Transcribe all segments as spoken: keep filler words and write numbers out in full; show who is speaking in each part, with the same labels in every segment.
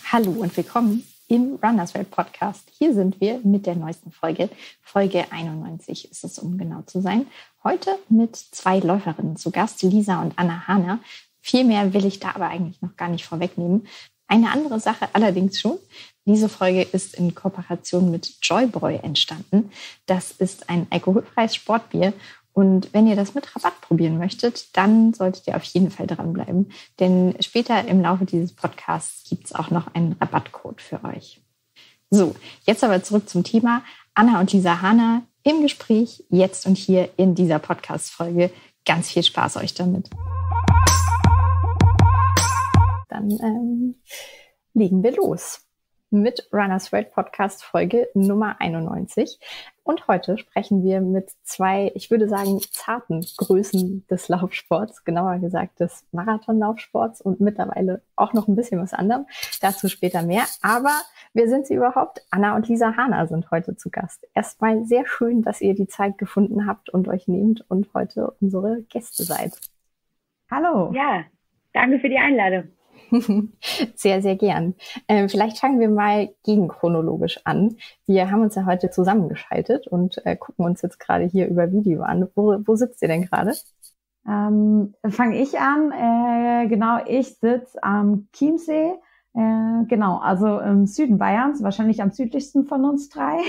Speaker 1: Hallo und willkommen im Runners World Podcast. Hier sind wir mit der neuesten Folge. Folge einundneunzig ist es, um genau zu sein. Heute mit zwei Läuferinnen zu Gast, Lisa und Anna Hahner. Viel mehr will ich da aber eigentlich noch gar nicht vorwegnehmen. Eine andere Sache allerdings schon. Diese Folge ist in Kooperation mit Joyboy entstanden. Das ist ein alkoholfreies Sportbier. Und wenn ihr das mit Rabatt probieren möchtet, dann solltet ihr auf jeden Fall dranbleiben. Denn später im Laufe dieses Podcasts gibt es auch noch einen Rabattcode für euch. So, jetzt aber zurück zum Thema. Anna und Lisa Hahner im Gespräch, jetzt und hier in dieser Podcast-Folge. Ganz viel Spaß euch damit. Dann ähm, legen wir los mit Runners World Podcast Folge Nummer einundneunzig. Und heute sprechen wir mit zwei, ich würde sagen, zarten Größen des Laufsports, genauer gesagt des Marathonlaufsports und mittlerweile auch noch ein bisschen was anderem. Dazu später mehr. Aber wer sind sie überhaupt? Anna und Lisa Hahner sind heute zu Gast. Erstmal sehr schön, dass ihr die Zeit gefunden habt und euch nehmt und heute unsere Gäste seid. Hallo.
Speaker 2: Ja, danke für die Einladung.
Speaker 1: Sehr, sehr gern. Ähm, vielleicht fangen wir mal gegenchronologisch an. Wir haben uns ja heute zusammengeschaltet und äh, gucken uns jetzt gerade hier über Video an. Wo, wo sitzt ihr denn gerade?
Speaker 3: Ähm, fange ich an. Äh, genau, ich sitze am Chiemsee. Äh, genau, also im Süden Bayerns, wahrscheinlich am südlichsten von uns drei.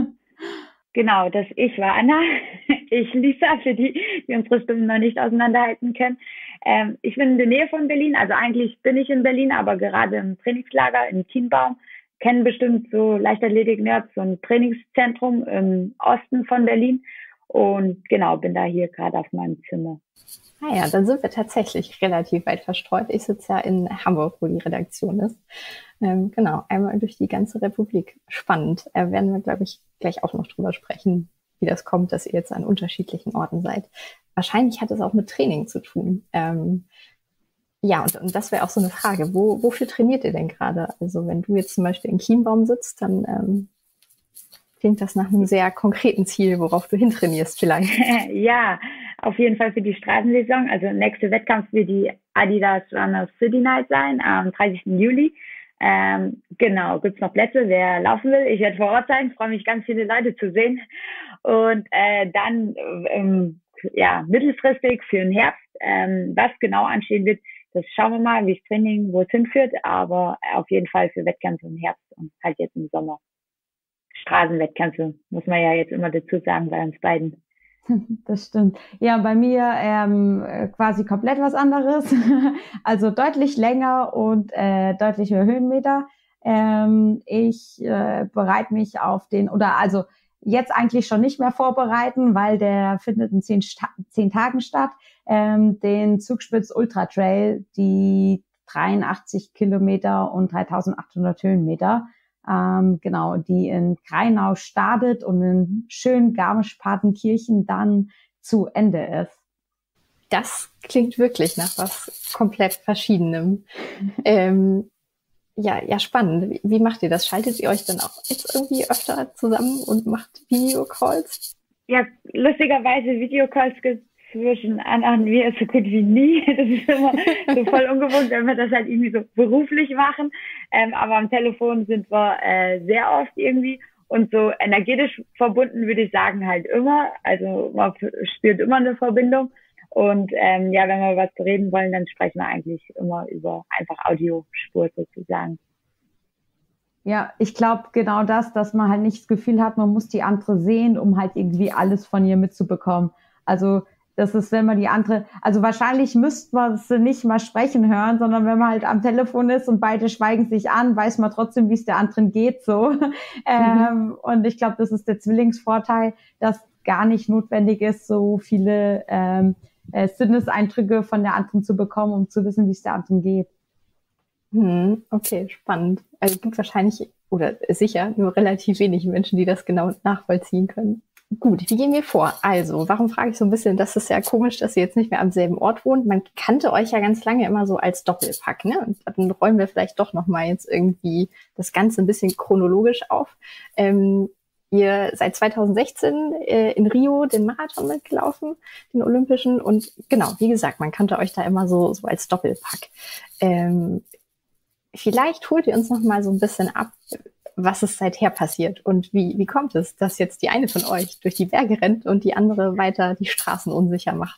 Speaker 2: Genau, das ich war Anna. Ich Lisa, für die, die unsere Stimmen noch nicht auseinanderhalten können. Ähm, ich bin in der Nähe von Berlin, also eigentlich bin ich in Berlin, aber gerade im Trainingslager in Kienbaum. Kennen bestimmt so Leichtathletik-Nerds, so ein Trainingszentrum im Osten von Berlin. Und genau, bin da hier gerade auf meinem Zimmer.
Speaker 1: Ah ja, dann sind wir tatsächlich relativ weit verstreut. Ich sitze ja in Hamburg, wo die Redaktion ist. Ähm, genau, einmal durch die ganze Republik. Spannend. Äh, werden wir, glaube ich, gleich auch noch drüber sprechen, wie das kommt, dass ihr jetzt an unterschiedlichen Orten seid. Wahrscheinlich hat es auch mit Training zu tun. Ähm, ja, und, und das wäre auch so eine Frage. Wo, wofür trainiert ihr denn gerade? Also wenn du jetzt zum Beispiel in Chiembaum sitzt, dann ähm, klingt das nach einem sehr konkreten Ziel, worauf du hintrainierst vielleicht.
Speaker 2: Ja, auf jeden Fall für die Straßensaison. Also nächste Wettkampf wird die Adidas Runners City Night sein, am dreißigsten Juli. Ähm, genau, gibt's noch Plätze, wer laufen will. Ich werde vor Ort sein, freue mich, ganz viele Leute zu sehen. Und äh, dann ähm, ja mittelfristig für den Herbst, ähm, was genau anstehen wird, das schauen wir mal, wie das Training, wo es hinführt. Aber auf jeden Fall für Wettkämpfe im Herbst und halt jetzt im Sommer. Straßenwettkämpfe, muss man ja jetzt immer dazu sagen, bei uns beiden.
Speaker 3: Das stimmt. Ja, bei mir ähm, quasi komplett was anderes. Also deutlich länger und äh, deutlich mehr Höhenmeter. Ähm, ich äh, bereite mich auf den, oder also jetzt eigentlich schon nicht mehr vorbereiten, weil der findet in zehn, Sta- zehn Tagen statt. Ähm, den Zugspitz Ultra Trail, die dreiundachtzig Kilometer und dreitausendachthundert Höhenmeter. Ähm, genau, die in Kreinau startet und in schön Garmisch-Partenkirchen dann zu Ende ist.
Speaker 1: Das klingt wirklich nach was komplett Verschiedenem. ähm, ja, ja, spannend. Wie, wie macht ihr das? Schaltet ihr euch dann auch jetzt irgendwie öfter zusammen und macht Videocalls?
Speaker 2: Ja, lustigerweise Videocalls gibt zwischen Anna und mir so gut wie nie. Das ist immer so voll ungewohnt, wenn wir das halt irgendwie so beruflich machen. Ähm, aber am Telefon sind wir äh, sehr oft irgendwie und so energetisch verbunden, würde ich sagen, halt immer. Also man spürt immer eine Verbindung. Und ähm, ja, wenn wir was reden wollen, dann sprechen wir eigentlich immer über einfach Audiospur sozusagen.
Speaker 3: Ja, ich glaube genau das, dass man halt nicht das Gefühl hat, man muss die andere sehen, um halt irgendwie alles von ihr mitzubekommen. Also das ist, wenn man die andere, also wahrscheinlich müsste man sie nicht mal sprechen hören, sondern wenn man halt am Telefon ist und beide schweigen sich an, weiß man trotzdem, wie es der anderen geht, so. Mhm. Ähm, und ich glaube, das ist der Zwillingsvorteil, dass gar nicht notwendig ist, so viele ähm, äh, Sinneseindrücke von der anderen zu bekommen, um zu wissen, wie es der anderen geht.
Speaker 1: Hm, okay, spannend. Also es gibt wahrscheinlich, oder sicher, nur relativ wenig Menschen, die das genau nachvollziehen können. Gut, wie gehen wir vor? Also, warum frage ich so ein bisschen, das ist ja komisch, dass ihr jetzt nicht mehr am selben Ort wohnt. Man kannte euch ja ganz lange immer so als Doppelpack, ne? Und dann räumen wir vielleicht doch nochmal jetzt irgendwie das Ganze ein bisschen chronologisch auf. Ähm, ihr seid zweitausendsechzehn äh, in Rio den Marathon mitgelaufen, den Olympischen. Und genau, wie gesagt, man kannte euch da immer so, so als Doppelpack. Ähm, vielleicht holt ihr uns noch mal so ein bisschen ab, was ist seither passiert und wie, wie kommt es, dass jetzt die eine von euch durch die Berge rennt und die andere weiter die Straßen unsicher macht?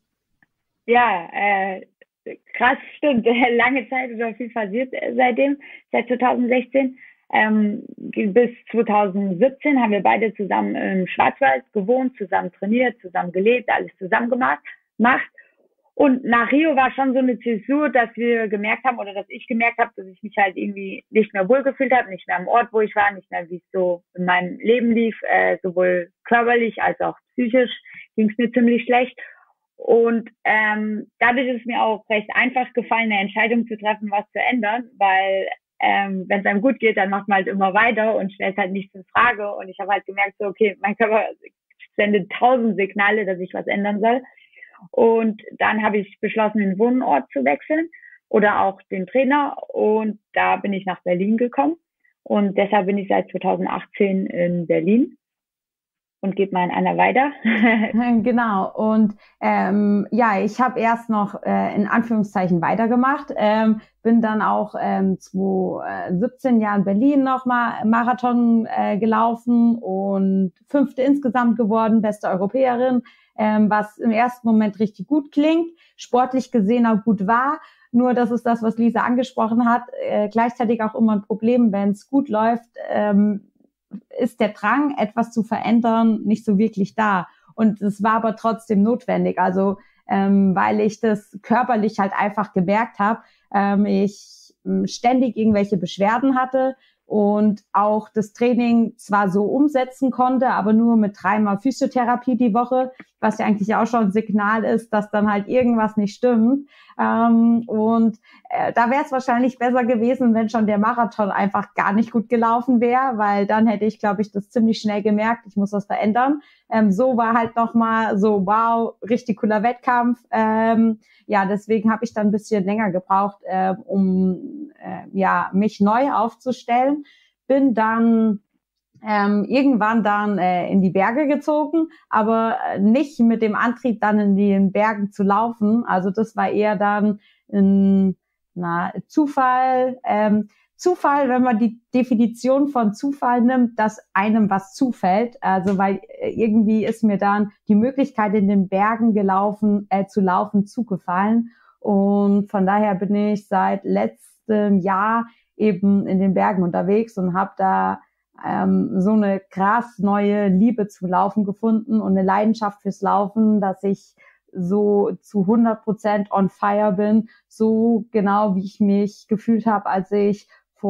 Speaker 2: Ja, äh, krass, stimmt. Lange Zeit ist auch viel passiert seitdem, seit zwanzig Ähm, bis zwanzig siebzehn haben wir beide zusammen im Schwarzwald gewohnt, zusammen trainiert, zusammen gelebt, alles zusammen gemacht. Macht. Und nach Rio war schon so eine Zäsur, dass wir gemerkt haben oder dass ich gemerkt habe, dass ich mich halt irgendwie nicht mehr wohlgefühlt habe, nicht mehr am Ort, wo ich war, nicht mehr, wie es so in meinem Leben lief, äh, sowohl körperlich als auch psychisch ging es mir ziemlich schlecht. Und ähm, dadurch ist es mir auch recht einfach gefallen, eine Entscheidung zu treffen, was zu ändern, weil ähm, wenn es einem gut geht, dann macht man halt immer weiter und stellt halt nichts in Frage. Und ich habe halt gemerkt, so okay, mein Körper sendet tausend Signale, dass ich was ändern soll. Und dann habe ich beschlossen, den Wohnort zu wechseln oder auch den Trainer. Und da bin ich nach Berlin gekommen. Und deshalb bin ich seit zwanzig achtzehn in Berlin und gebe mal an Anna weiter.
Speaker 3: Genau. Und ähm, ja, ich habe erst noch äh, in Anführungszeichen weitergemacht. Ähm, bin dann auch ähm, zwanzig siebzehn Jahren in Berlin nochmal Marathon äh, gelaufen und fünfte insgesamt geworden, beste Europäerin. Ähm, was im ersten Moment richtig gut klingt, sportlich gesehen auch gut war. Nur das ist das, was Lisa angesprochen hat, äh, gleichzeitig auch immer ein Problem, wenn es gut läuft, ähm, ist der Drang, etwas zu verändern, nicht so wirklich da. Und es war aber trotzdem notwendig, also ähm, weil ich das körperlich halt einfach gemerkt habe, ähm, ich ähm, ständig irgendwelche Beschwerden hatte, und auch das Training zwar so umsetzen konnte, aber nur mit dreimal Physiotherapie die Woche, was ja eigentlich auch schon ein Signal ist, dass dann halt irgendwas nicht stimmt. Ähm, und äh, da wäre es wahrscheinlich besser gewesen, wenn schon der Marathon einfach gar nicht gut gelaufen wäre, weil dann hätte ich, glaube ich, das ziemlich schnell gemerkt, ich muss das verändern. Ähm, so war halt nochmal so, wow, richtig cooler Wettkampf. Ähm, ja, deswegen habe ich dann ein bisschen länger gebraucht, äh, um äh, ja mich neu aufzustellen. Bin dann ähm, irgendwann dann äh, in die Berge gezogen, aber nicht mit dem Antrieb, dann in den Bergen zu laufen. Also das war eher dann ein na, Zufall. Ähm, Zufall, wenn man die Definition von Zufall nimmt, dass einem was zufällt. Also weil irgendwie ist mir dann die Möglichkeit, in den Bergen gelaufen, äh, zu laufen, zugefallen. Und von daher bin ich seit letztem Jahr eben in den Bergen unterwegs und habe da ähm, so eine krass neue Liebe zu Laufen gefunden und eine Leidenschaft fürs Laufen, dass ich so zu hundert Prozent on fire bin, so genau wie ich mich gefühlt habe, als ich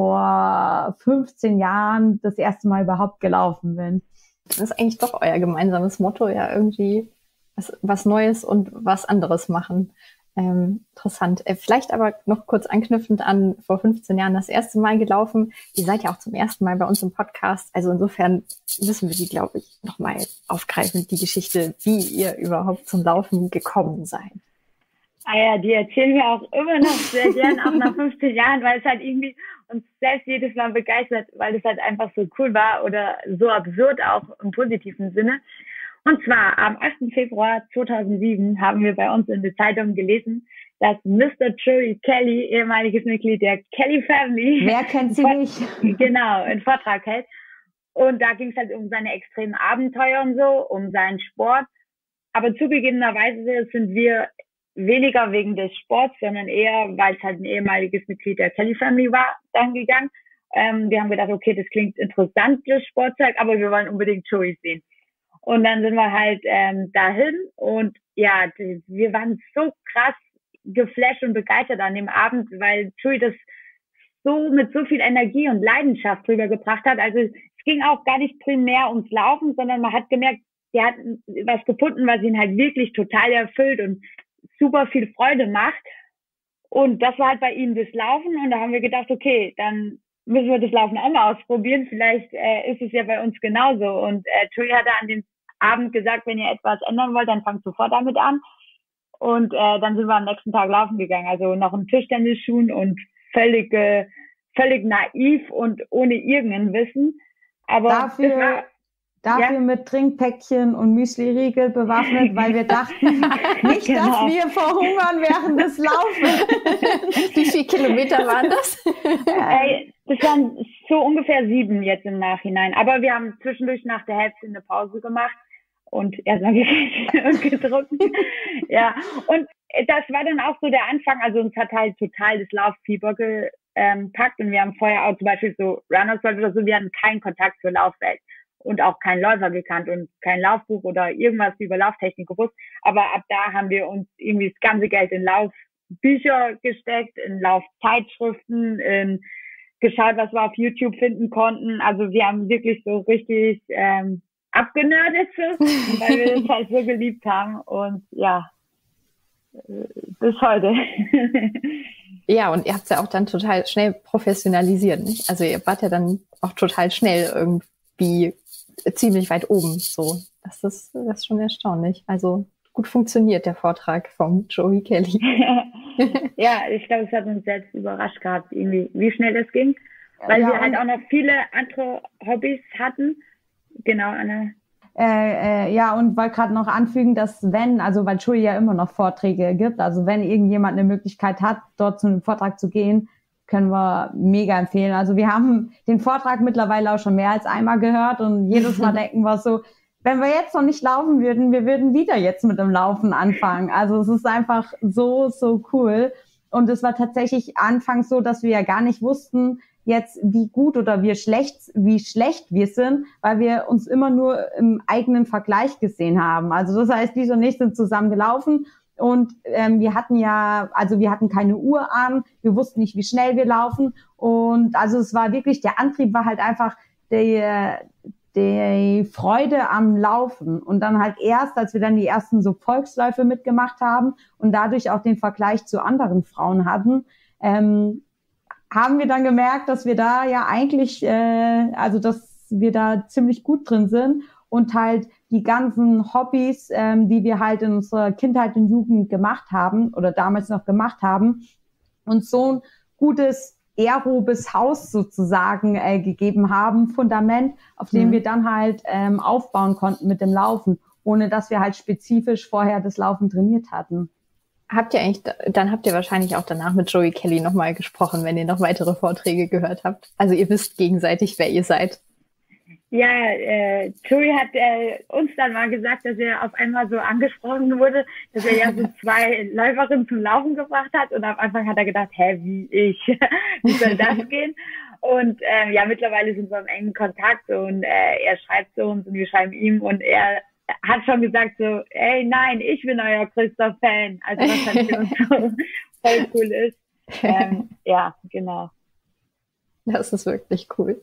Speaker 3: vor fünfzehn Jahren das erste Mal überhaupt gelaufen bin.
Speaker 1: Das ist eigentlich doch euer gemeinsames Motto, ja, irgendwie was, was Neues und was anderes machen. Ähm, interessant. Äh, vielleicht aber noch kurz anknüpfend an vor fünfzehn Jahren das erste Mal gelaufen. Ihr seid ja auch zum ersten Mal bei uns im Podcast. Also insofern müssen wir die, glaube ich, nochmal aufgreifen, die Geschichte, wie ihr überhaupt zum Laufen gekommen seid.
Speaker 2: Ah ja, die erzählen wir auch immer noch sehr gern, auch nach fünfzehn Jahren, weil es halt irgendwie uns selbst jedes Mal begeistert, weil es halt einfach so cool war oder so absurd auch im positiven Sinne. Und zwar am achten Februar zweitausendsieben haben wir bei uns in der Zeitung gelesen, dass Mister Joey Kelly, ehemaliges Mitglied der Kelly Family,
Speaker 3: wer kennt sie nicht?
Speaker 2: Genau, einen Vortrag hält. Und da ging es halt um seine extremen Abenteuer und so, um seinen Sport. Aber zugegebenerweise sind wir weniger wegen des Sports, sondern eher, weil es halt ein ehemaliges Mitglied der Kelly Family war, dann gegangen. Ähm, wir haben gedacht, okay, das klingt interessant, das Sportzeug, aber wir wollen unbedingt Joey sehen. Und dann sind wir halt ähm, dahin und ja, wir waren so krass geflasht und begeistert an dem Abend, weil Joey das so mit so viel Energie und Leidenschaft rübergebracht hat. Also es ging auch gar nicht primär ums Laufen, sondern man hat gemerkt, der hat was gefunden, was ihn halt wirklich total erfüllt und super viel Freude macht. Und das war halt bei ihm das Laufen. Und da haben wir gedacht, okay, dann müssen wir das Laufen auch mal ausprobieren. Vielleicht äh, ist es ja bei uns genauso. Und äh, Joey hatte an dem Abend gesagt, wenn ihr etwas ändern wollt, dann fangt sofort damit an. Und äh, dann sind wir am nächsten Tag laufen gegangen. Also noch in Tischtennisschuhen und völlig, äh, völlig naiv und ohne irgendein Wissen. Aber
Speaker 3: dafür,
Speaker 2: das war,
Speaker 3: dafür
Speaker 2: ja.
Speaker 3: mit Trinkpäckchen und Müsli-Riegel bewaffnet, weil wir dachten, nicht,
Speaker 2: Genau.
Speaker 3: dass wir verhungern während des Laufens.
Speaker 1: Wie viele Kilometer waren das?
Speaker 2: Ey, das waren so ungefähr sieben jetzt im Nachhinein. Aber wir haben zwischendurch nach der Hälfte eine Pause gemacht und erstmal gedruckt. Ja, und das war dann auch so der Anfang. Also uns hat halt total das Lauffieber gepackt und wir haben vorher auch zum Beispiel so Runners World oder so, wir hatten keinen Kontakt zur Laufwelt und auch keinen Läufer gekannt und kein Laufbuch oder irgendwas über Lauftechnik gewusst. Aber ab da haben wir uns irgendwie das ganze Geld in Laufbücher gesteckt, in Laufzeitschriften, in geschaut, was wir auf YouTube finden konnten. Also wir haben wirklich so richtig ähm, abgenördet, weil wir das halt so geliebt haben. Und ja, bis heute.
Speaker 1: Ja, und ihr habt es ja auch dann total schnell professionalisiert, nicht? Also ihr wart ja dann auch total schnell irgendwie ziemlich weit oben. So, das ist, das ist schon erstaunlich. Also gut funktioniert der Vortrag vom Joey Kelly.
Speaker 2: Ja, ich glaube, es hat uns selbst überrascht gehabt, irgendwie, wie schnell das ging. Weil
Speaker 3: ja,
Speaker 2: wir halt auch noch viele andere Hobbys hatten. Genau, Anna.
Speaker 3: Äh, äh, ja, und wollte gerade noch anfügen, dass wenn, also weil Joey ja immer noch Vorträge gibt, also wenn irgendjemand eine Möglichkeit hat, dort zu einem Vortrag zu gehen, können wir mega empfehlen. Also wir haben den Vortrag mittlerweile auch schon mehr als einmal gehört und jedes Mal denken wir so, wenn wir jetzt noch nicht laufen würden, wir würden wieder jetzt mit dem Laufen anfangen. Also es ist einfach so, so cool. Und es war tatsächlich anfangs so, dass wir ja gar nicht wussten, jetzt wie gut oder wie schlecht, wie schlecht wir sind, weil wir uns immer nur im eigenen Vergleich gesehen haben. Also das heißt, Lisa und ich sind zusammen gelaufen und ähm, wir hatten ja, also wir hatten keine Uhr an, wir wussten nicht, wie schnell wir laufen und also es war wirklich, der Antrieb war halt einfach der, die Freude am Laufen und dann halt erst, als wir dann die ersten so Volksläufe mitgemacht haben und dadurch auch den Vergleich zu anderen Frauen hatten, ähm, haben wir dann gemerkt, dass wir da ja eigentlich, äh, also dass wir da ziemlich gut drin sind und halt die ganzen Hobbys, ähm, die wir halt in unserer Kindheit und Jugend gemacht haben oder damals noch gemacht haben, uns so ein gutes aerobes Haus sozusagen äh, gegeben haben, Fundament, auf dem mhm. wir dann halt ähm, aufbauen konnten mit dem Laufen, ohne dass wir halt spezifisch vorher das Laufen trainiert hatten.
Speaker 1: Habt ihr eigentlich, dann habt ihr wahrscheinlich auch danach mit Joey Kelly nochmal gesprochen, wenn ihr noch weitere Vorträge gehört habt. Also ihr wisst gegenseitig, wer ihr seid.
Speaker 2: Ja, äh, Joey hat äh, uns dann mal gesagt, dass er auf einmal so angesprochen wurde, dass er ja so zwei Läuferinnen zum Laufen gebracht hat und am Anfang hat er gedacht, hä, wie ich, wie soll das gehen? Und äh, ja, mittlerweile sind wir im engen Kontakt und äh, er schreibt zu uns und wir schreiben ihm und er hat schon gesagt so, ey, nein, ich bin euer größter Fan. Also was halt für uns so voll cool ist. Ähm, ja, genau.
Speaker 1: Das ist wirklich cool.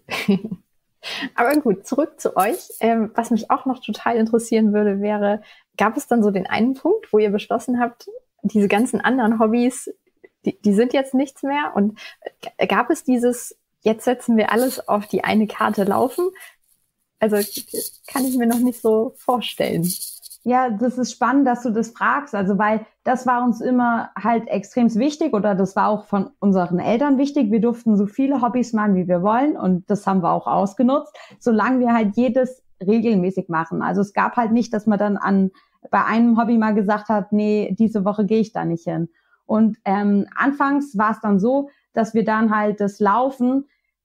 Speaker 1: Aber gut, zurück zu euch. Ähm, was mich auch noch total interessieren würde, wäre, gab es dann so den einen Punkt, wo ihr beschlossen habt, diese ganzen anderen Hobbys, die, die sind jetzt nichts mehr? Und gab es dieses, jetzt setzen wir alles auf die eine Karte laufen? Also kann ich mir noch nicht so vorstellen.
Speaker 3: Ja, das ist spannend, dass du das fragst. Also weil das war uns immer halt extrem wichtig oder das war auch von unseren Eltern wichtig. Wir durften so viele Hobbys machen, wie wir wollen und das haben wir auch ausgenutzt, solange wir halt jedes regelmäßig machen. Also es gab halt nicht, dass man dann an bei einem Hobby mal gesagt hat, nee, diese Woche gehe ich da nicht hin. Und ähm, anfangs war es dann so, dass wir dann halt das Laufen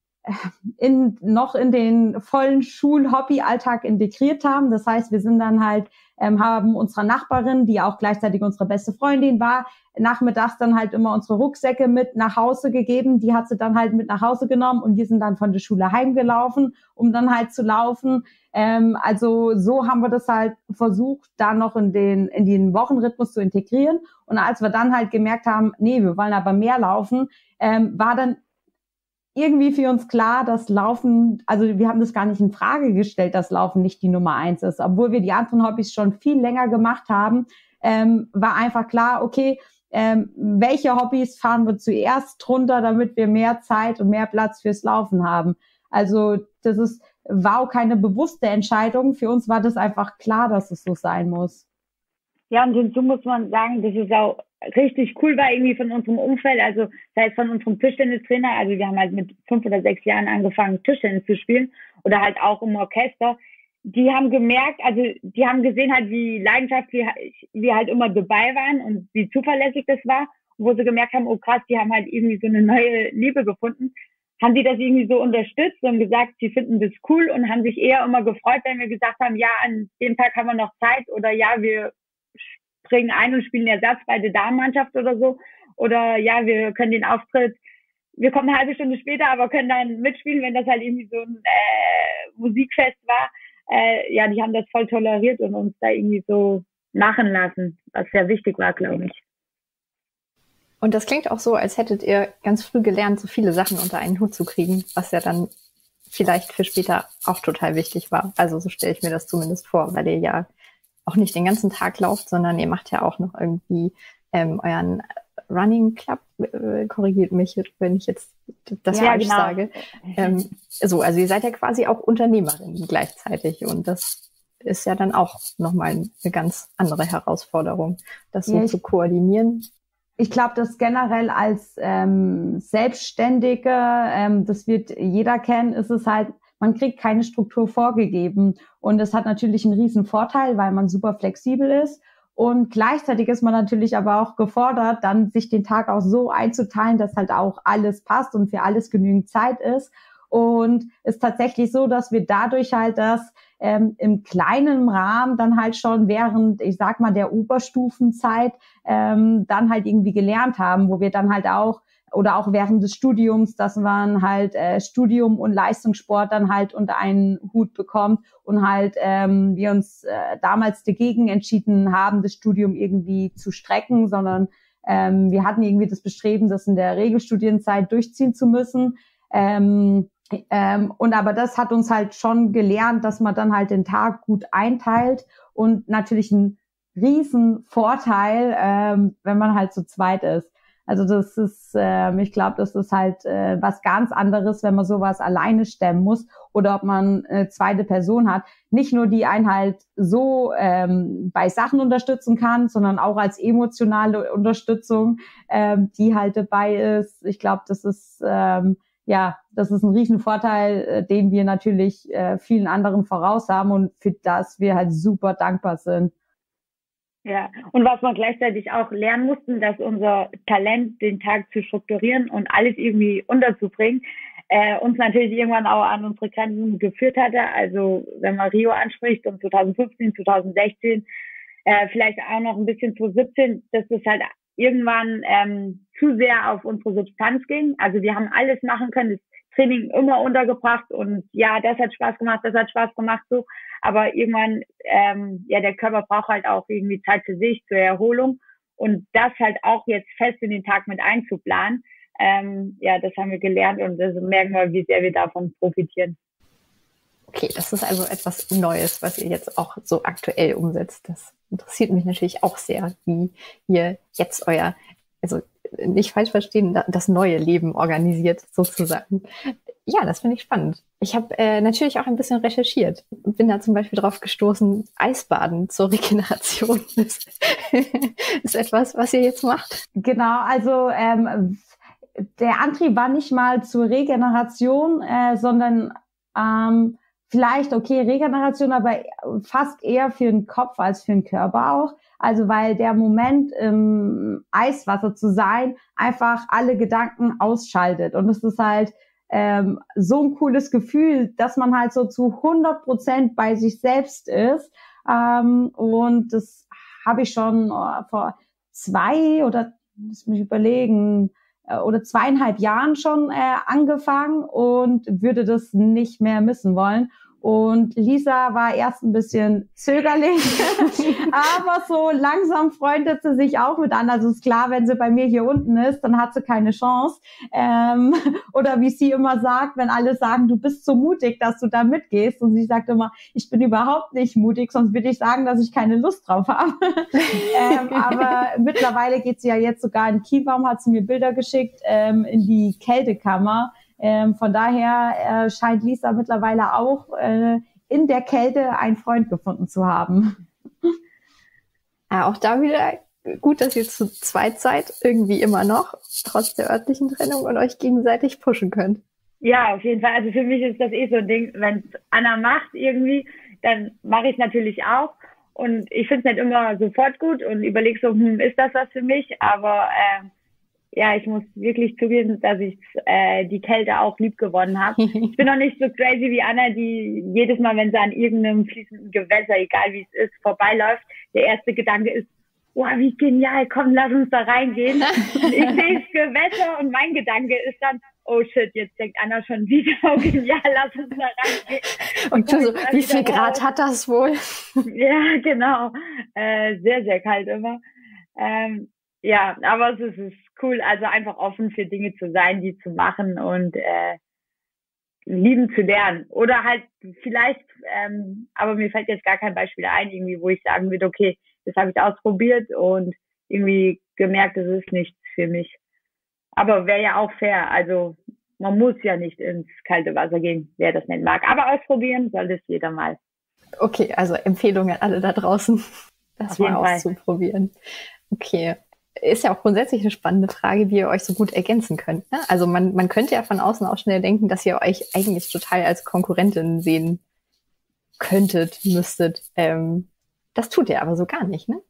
Speaker 3: in, noch in den vollen Schul-Hobby-Alltag integriert haben. Das heißt, wir sind dann halt, ähm, haben unserer Nachbarin, die auch gleichzeitig unsere beste Freundin war, nachmittags dann halt immer unsere Rucksäcke mit nach Hause gegeben. Die hat sie dann halt mit nach Hause genommen und wir sind dann von der Schule heimgelaufen, um dann halt zu laufen. Ähm, also so haben wir das halt versucht, da noch in den, in den Wochenrhythmus zu integrieren. Und als wir dann halt gemerkt haben, nee, wir wollen aber mehr laufen, ähm, war dann irgendwie für uns klar, dass Laufen, also wir haben das gar nicht in Frage gestellt, dass Laufen nicht die Nummer eins ist. Obwohl wir die anderen Hobbys schon viel länger gemacht haben, ähm, war einfach klar, okay, ähm, welche Hobbys fahren wir zuerst drunter, damit wir mehr Zeit und mehr Platz fürs Laufen haben. Also das ist, war auch keine bewusste Entscheidung. Für uns war das einfach klar, dass es so sein muss.
Speaker 2: Ja, und hinzu muss man sagen, dass es auch richtig cool war irgendwie von unserem Umfeld, also sei es von unserem Tischtennistrainer, also wir haben halt mit fünf oder sechs Jahren angefangen, Tischtennis zu spielen oder halt auch im Orchester. Die haben gemerkt, also die haben gesehen halt, wie leidenschaftlich wir halt immer dabei waren und wie zuverlässig das war. wo sie gemerkt haben, oh krass, die haben halt irgendwie so eine neue Liebe gefunden, haben sie das irgendwie so unterstützt und gesagt, sie finden das cool und haben sich eher immer gefreut, wenn wir gesagt haben, ja, an dem Tag haben wir noch Zeit oder ja, wir springen ein und spielen Ersatz bei der Damenmannschaft oder so. Oder ja, wir können den Auftritt, wir kommen eine halbe Stunde später, aber können dann mitspielen, wenn das halt irgendwie so ein äh, Musikfest war. Äh, ja, die haben das voll toleriert und uns da irgendwie so machen lassen, was sehr wichtig war, glaube ich.
Speaker 1: Und das klingt auch so, als hättet ihr ganz früh gelernt, so viele Sachen unter einen Hut zu kriegen, was ja dann vielleicht für später auch total wichtig war. Also so stelle ich mir das zumindest vor, weil ihr ja auch nicht den ganzen Tag lauft, sondern ihr macht ja auch noch irgendwie ähm, euren Running Club, äh, korrigiert mich, wenn ich jetzt das
Speaker 2: ja,
Speaker 1: falsch
Speaker 2: genau.
Speaker 1: sage. Ähm, so, also ihr seid ja quasi auch Unternehmerin gleichzeitig und das ist ja dann auch nochmal eine ganz andere Herausforderung, das so
Speaker 3: ja,
Speaker 1: zu koordinieren.
Speaker 3: Ich glaube, das generell als ähm, Selbstständige, ähm, das wird jeder kennen, ist es halt, man kriegt keine Struktur vorgegeben. Und das hat natürlich einen riesen Vorteil, weil man super flexibel ist. Und gleichzeitig ist man natürlich aber auch gefordert, dann sich den Tag auch so einzuteilen, dass halt auch alles passt und für alles genügend Zeit ist. Und es ist tatsächlich so, dass wir dadurch halt das ähm, im kleinen Rahmen dann halt schon während, ich sag mal, der Oberstufenzeit ähm, dann halt irgendwie gelernt haben, wo wir dann halt auch, oder auch während des Studiums, dass man halt äh, Studium und Leistungssport dann halt unter einen Hut bekommt und halt ähm, wir uns äh, damals dagegen entschieden haben, das Studium irgendwie zu strecken, sondern ähm, wir hatten irgendwie das Bestreben, das in der Regelstudienzeit durchziehen zu müssen. Ähm, ähm, und aber das hat uns halt schon gelernt, dass man dann halt den Tag gut einteilt und natürlich ein riesen Vorteil, ähm, wenn man halt zu zweit ist. Also das ist, ähm, ich glaube, das ist halt äh, was ganz anderes, wenn man sowas alleine stemmen muss oder ob man eine zweite Person hat. Nicht nur die einen halt so ähm, bei Sachen unterstützen kann, sondern auch als emotionale Unterstützung, ähm, die halt dabei ist. Ich glaube, das ist ähm, ja, das ist ein riesen Vorteil, äh, den wir natürlich äh, vielen anderen voraus haben und für das wir halt super dankbar sind.
Speaker 2: Ja, und was wir gleichzeitig auch lernen mussten, dass unser Talent, den Tag zu strukturieren und alles irgendwie unterzubringen, äh, uns natürlich irgendwann auch an unsere Grenzen geführt hatte. Also wenn man Rio anspricht und zwanzig fünfzehn, zwanzig sechzehn, äh, vielleicht auch noch ein bisschen zwanzig siebzehn, dass das halt irgendwann ähm, zu sehr auf unsere Substanz ging. Also wir haben alles machen können, das Training immer untergebracht und ja, das hat Spaß gemacht, das hat Spaß gemacht, so. Aber irgendwann, ähm, ja, der Körper braucht halt auch irgendwie Zeit für sich, zur Erholung und das halt auch jetzt fest in den Tag mit einzuplanen. Ähm, ja, das haben wir gelernt und das merken wir, wie sehr wir davon profitieren.
Speaker 1: Okay, das ist also etwas Neues, was ihr jetzt auch so aktuell umsetzt. Das interessiert mich natürlich auch sehr, wie ihr jetzt euer, also nicht falsch verstehen, das neue Leben organisiert sozusagen. Ja, das finde ich spannend. Ich habe äh, natürlich auch ein bisschen recherchiert. Bin da zum Beispiel drauf gestoßen, Eisbaden zur Regeneration ist, ist etwas, was ihr jetzt macht.
Speaker 3: Genau, also ähm, der Antrieb war nicht mal zur Regeneration, äh, sondern ähm, vielleicht, okay, Regeneration, aber fast eher für den Kopf als für den Körper auch. Also weil der Moment im Eiswasser zu sein einfach alle Gedanken ausschaltet. Und es ist halt ähm, so ein cooles Gefühl, dass man halt so zu hundert Prozent bei sich selbst ist. Ähm, und das habe ich schon oh, vor zwei oder, muss mich überlegen, oder zweieinhalb Jahren schon äh, angefangen und würde das nicht mehr missen wollen. Und Lisa war erst ein bisschen zögerlich, aber so langsam freundet sie sich auch mit an. Also ist klar, wenn sie bei mir hier unten ist, dann hat sie keine Chance. Ähm, oder wie sie immer sagt, wenn alle sagen, du bist so mutig, dass du da mitgehst. Und sie sagt immer, ich bin überhaupt nicht mutig, sonst würde ich sagen, dass ich keine Lust drauf habe. ähm, aber mittlerweile geht sie ja jetzt sogar in Kielbaum, hat sie mir Bilder geschickt, ähm, in die Kältekammer. Ähm, von daher äh, scheint Lisa mittlerweile auch äh, in der Kälte einen Freund gefunden zu haben.
Speaker 1: Ja, auch da wieder gut, dass ihr zu zweit seid, irgendwie immer noch, trotz der örtlichen Trennung und euch gegenseitig pushen könnt.
Speaker 2: Ja, auf jeden Fall. Also für mich ist das eh so ein Ding, wenn Anna macht irgendwie, dann mache ich es natürlich auch. Und ich finde es nicht immer sofort gut und überlege so, hm, ist das was für mich? Aber äh, ja, ich muss wirklich zugeben, dass ich äh, die Kälte auch lieb gewonnen habe. Ich bin noch nicht so crazy wie Anna, die jedes Mal, wenn sie an irgendeinem fließenden Gewässer, egal wie es ist, vorbeiläuft, der erste Gedanke ist, wow, wie genial, komm, lass uns da reingehen. Und ich sehe das Gewässer und mein Gedanke ist dann, oh shit, jetzt denkt Anna schon wieder, oh genial, lass uns da reingehen.
Speaker 1: Und du so, wie viel Grad raus. Hat das wohl?
Speaker 2: Ja, genau. Äh, sehr, sehr kalt immer. Ähm, ja, aber es ist, es ist cool, also einfach offen für Dinge zu sein, die zu machen und äh, lieben zu lernen. Oder halt vielleicht, ähm, aber mir fällt jetzt gar kein Beispiel ein, irgendwie, wo ich sagen würde, okay, das habe ich ausprobiert und irgendwie gemerkt, es ist nichts für mich. Aber wäre ja auch fair. Also man muss ja nicht ins kalte Wasser gehen, wer das nicht mag. Aber ausprobieren soll das jeder mal.
Speaker 1: Okay, also Empfehlung an alle da draußen, das mal auszuprobieren. Okay. Ist ja auch grundsätzlich eine spannende Frage, wie ihr euch so gut ergänzen könnt. Ne? Also man, man könnte ja von außen auch schnell denken, dass ihr euch eigentlich total als Konkurrentin sehen könntet, müsstet. Ähm, das tut ihr aber so gar nicht, ne?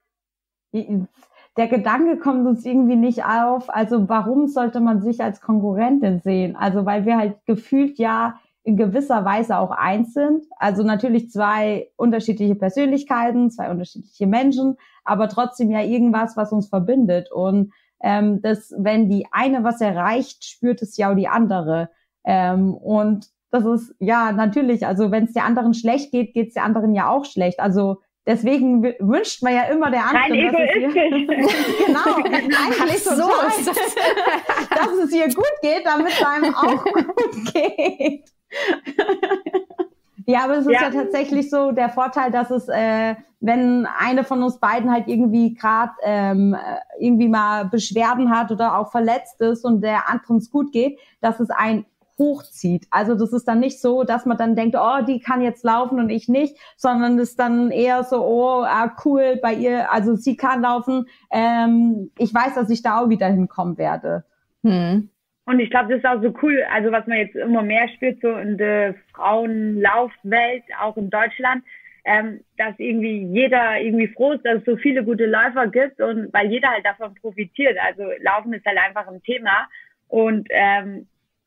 Speaker 3: Der Gedanke kommt uns irgendwie nicht auf. Also warum sollte man sich als Konkurrentin sehen? Also weil wir halt gefühlt ja in gewisser Weise auch eins sind. Also natürlich zwei unterschiedliche Persönlichkeiten, zwei unterschiedliche Menschen, aber trotzdem ja irgendwas, was uns verbindet. Und ähm, das, wenn die eine was erreicht, spürt es ja auch die andere. Ähm, und das ist ja natürlich, also wenn es der anderen schlecht geht, geht es der anderen ja auch schlecht. Also deswegen w- wünscht man ja immer der anderen,
Speaker 2: Rein
Speaker 3: dass es ihr, genau,
Speaker 1: eigentlich so,
Speaker 3: total, dass es ihr gut geht, damit es einem auch gut geht. Ja, aber es ist ja. ja tatsächlich so der Vorteil, dass es, äh, wenn eine von uns beiden halt irgendwie gerade ähm, irgendwie mal Beschwerden hat oder auch verletzt ist und der anderen es gut geht, dass es einen hochzieht. Also das ist dann nicht so, dass man dann denkt, oh, die kann jetzt laufen und ich nicht, sondern es ist dann eher so, oh, ah, cool, bei ihr, also sie kann laufen, ähm, ich weiß, dass ich da auch wieder hinkommen werde.
Speaker 1: Hm.
Speaker 2: Und ich glaube, das ist auch so cool, also was man jetzt immer mehr spürt, so in der Frauenlaufwelt, auch in Deutschland, ähm, dass irgendwie jeder irgendwie froh ist, dass es so viele gute Läufer gibt und weil jeder halt davon profitiert. Also Laufen ist halt einfach ein Thema und ähm,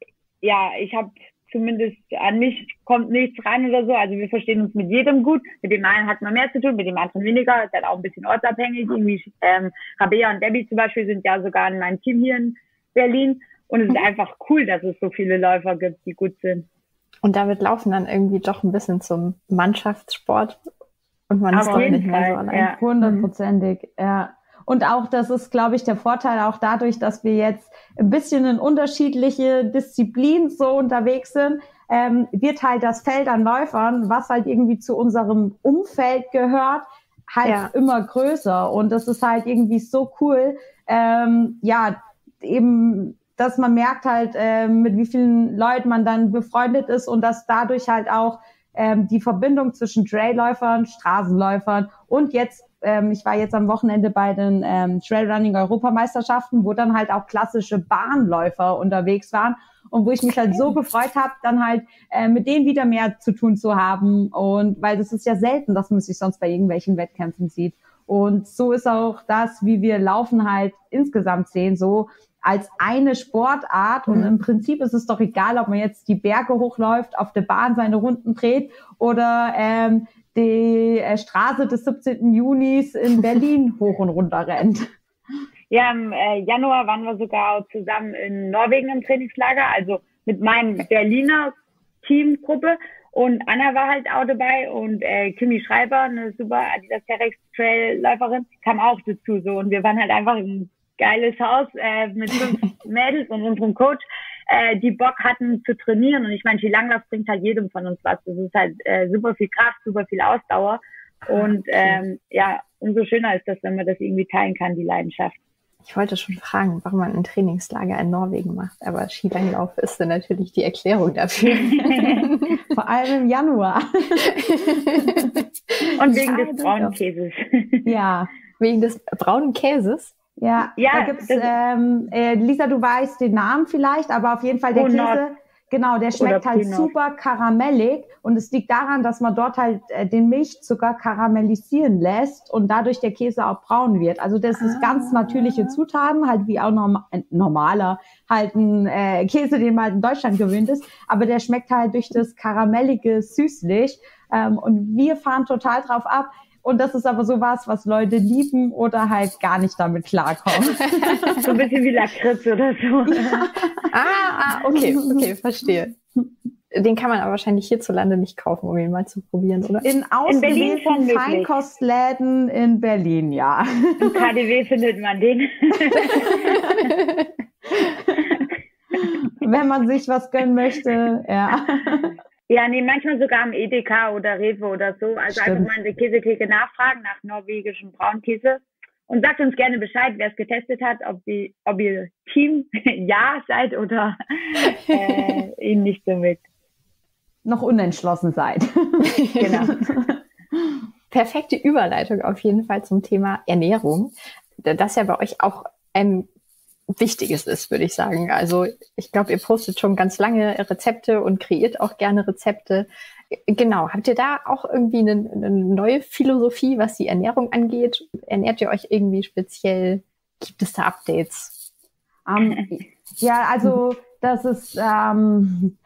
Speaker 2: ja, ich habe zumindest an mich kommt nichts rein oder so. Also wir verstehen uns mit jedem gut. Mit dem einen hat man mehr zu tun, mit dem anderen weniger. Ist halt auch ein bisschen ortsabhängig. Irgendwie ähm, Rabea und Debbie zum Beispiel sind ja sogar in meinem Team hier in Berlin. Und es ist einfach cool, dass es so viele Läufer gibt, die gut sind.
Speaker 1: Und da wird Laufen dann irgendwie doch ein bisschen zum Mannschaftssport. Und man ist doch nicht mehr so allein.
Speaker 3: Ja, hundertprozentig, ja. Und auch, das ist, glaube ich, der Vorteil auch dadurch, dass wir jetzt ein bisschen in unterschiedliche Disziplinen so unterwegs sind, ähm, wird halt das Feld an Läufern, was halt irgendwie zu unserem Umfeld gehört, halt ja. immer größer. Und das ist halt irgendwie so cool, ähm, ja, eben, dass man merkt halt, äh, mit wie vielen Leuten man dann befreundet ist und dass dadurch halt auch ähm, die Verbindung zwischen Trailläufern, Straßenläufern und jetzt, ähm, ich war jetzt am Wochenende bei den ähm, Trailrunning-Europameisterschaften, wo dann halt auch klassische Bahnläufer unterwegs waren und wo ich mich halt so gefreut habe, dann halt äh, mit denen wieder mehr zu tun zu haben und weil das ist ja selten, dass man sich sonst bei irgendwelchen Wettkämpfen sieht. Und so ist auch das, wie wir Laufen halt insgesamt sehen, so als eine Sportart. Und im Prinzip ist es doch egal, ob man jetzt die Berge hochläuft, auf der Bahn seine Runden dreht oder ähm, die äh, Straße des siebzehnten Junis in Berlin hoch und runter rennt.
Speaker 2: Ja, im äh, Januar waren wir sogar zusammen in Norwegen im Trainingslager, also mit meinem Berliner Teamgruppe. Und Anna war halt auch dabei und äh, Kimi Schreiber, eine super Adidas Terex Trail-Läuferin, kam auch dazu. So. Und wir waren halt einfach im geiles Haus äh, mit fünf Mädels und unserem Coach, äh, die Bock hatten zu trainieren. Und ich meine, Skilanglauf bringt halt jedem von uns was. Das ist halt äh, super viel Kraft, super viel Ausdauer. Und ähm, ja, umso schöner ist das, wenn man das irgendwie teilen kann, die Leidenschaft.
Speaker 1: Ich wollte schon fragen, warum man ein Trainingslager in Norwegen macht, aber Skilanglauf ist dann natürlich die Erklärung dafür.
Speaker 3: Vor allem im Januar.
Speaker 2: Und wegen ja, des braunen Käses.
Speaker 1: Ja, wegen des braunen Käses?
Speaker 3: Ja, ja, da gibt's, ähm, äh, Lisa, du weißt den Namen vielleicht, aber auf jeden Fall der Käse, Genau, der schmeckt halt
Speaker 2: Pinot.
Speaker 3: super karamellig und es liegt daran, dass man dort halt äh, den Milchzucker karamellisieren lässt und dadurch der Käse auch braun wird. Also das ist
Speaker 1: Ah.
Speaker 3: ganz natürliche Zutaten, halt wie auch norm ein normaler halt ein äh, Käse, den man halt in Deutschland gewöhnt ist, aber der schmeckt halt durch das karamellige süßlich ähm, und wir fahren total drauf ab. Und das ist aber sowas, was Leute lieben oder halt gar nicht damit klarkommen.
Speaker 2: So ein bisschen wie Lakritz oder so.
Speaker 3: Ja.
Speaker 1: Ah, ah, okay, okay, verstehe. Den kann man aber wahrscheinlich hierzulande nicht kaufen, um ihn mal zu probieren, oder?
Speaker 3: In
Speaker 2: Berlin schon
Speaker 3: ausgewählten
Speaker 2: möglich.
Speaker 3: Feinkostläden in Berlin, ja.
Speaker 2: Im K D W findet man den.
Speaker 3: Wenn man sich was gönnen möchte, ja.
Speaker 2: Ja, nee, manchmal sogar am Edeka oder Rewe oder so. Also
Speaker 3: Stimmt.
Speaker 2: einfach mal in der Käsetheke nachfragen nach norwegischem Braunkäse. Und sagt uns gerne Bescheid, wer es getestet hat, ob, die, ob ihr Team Ja seid oder äh, ihn nicht so mit.
Speaker 3: Noch unentschlossen seid.
Speaker 2: Genau.
Speaker 1: Perfekte Überleitung auf jeden Fall zum Thema Ernährung, das ja bei euch auch ein Wichtiges ist, würde ich sagen. Also ich glaube, ihr postet schon ganz lange Rezepte und kreiert auch gerne Rezepte. Genau, habt ihr da auch irgendwie eine, eine neue Philosophie, was die Ernährung angeht? Ernährt ihr euch irgendwie speziell? Gibt es da Updates?
Speaker 3: Um, ja, also das ist, ähm,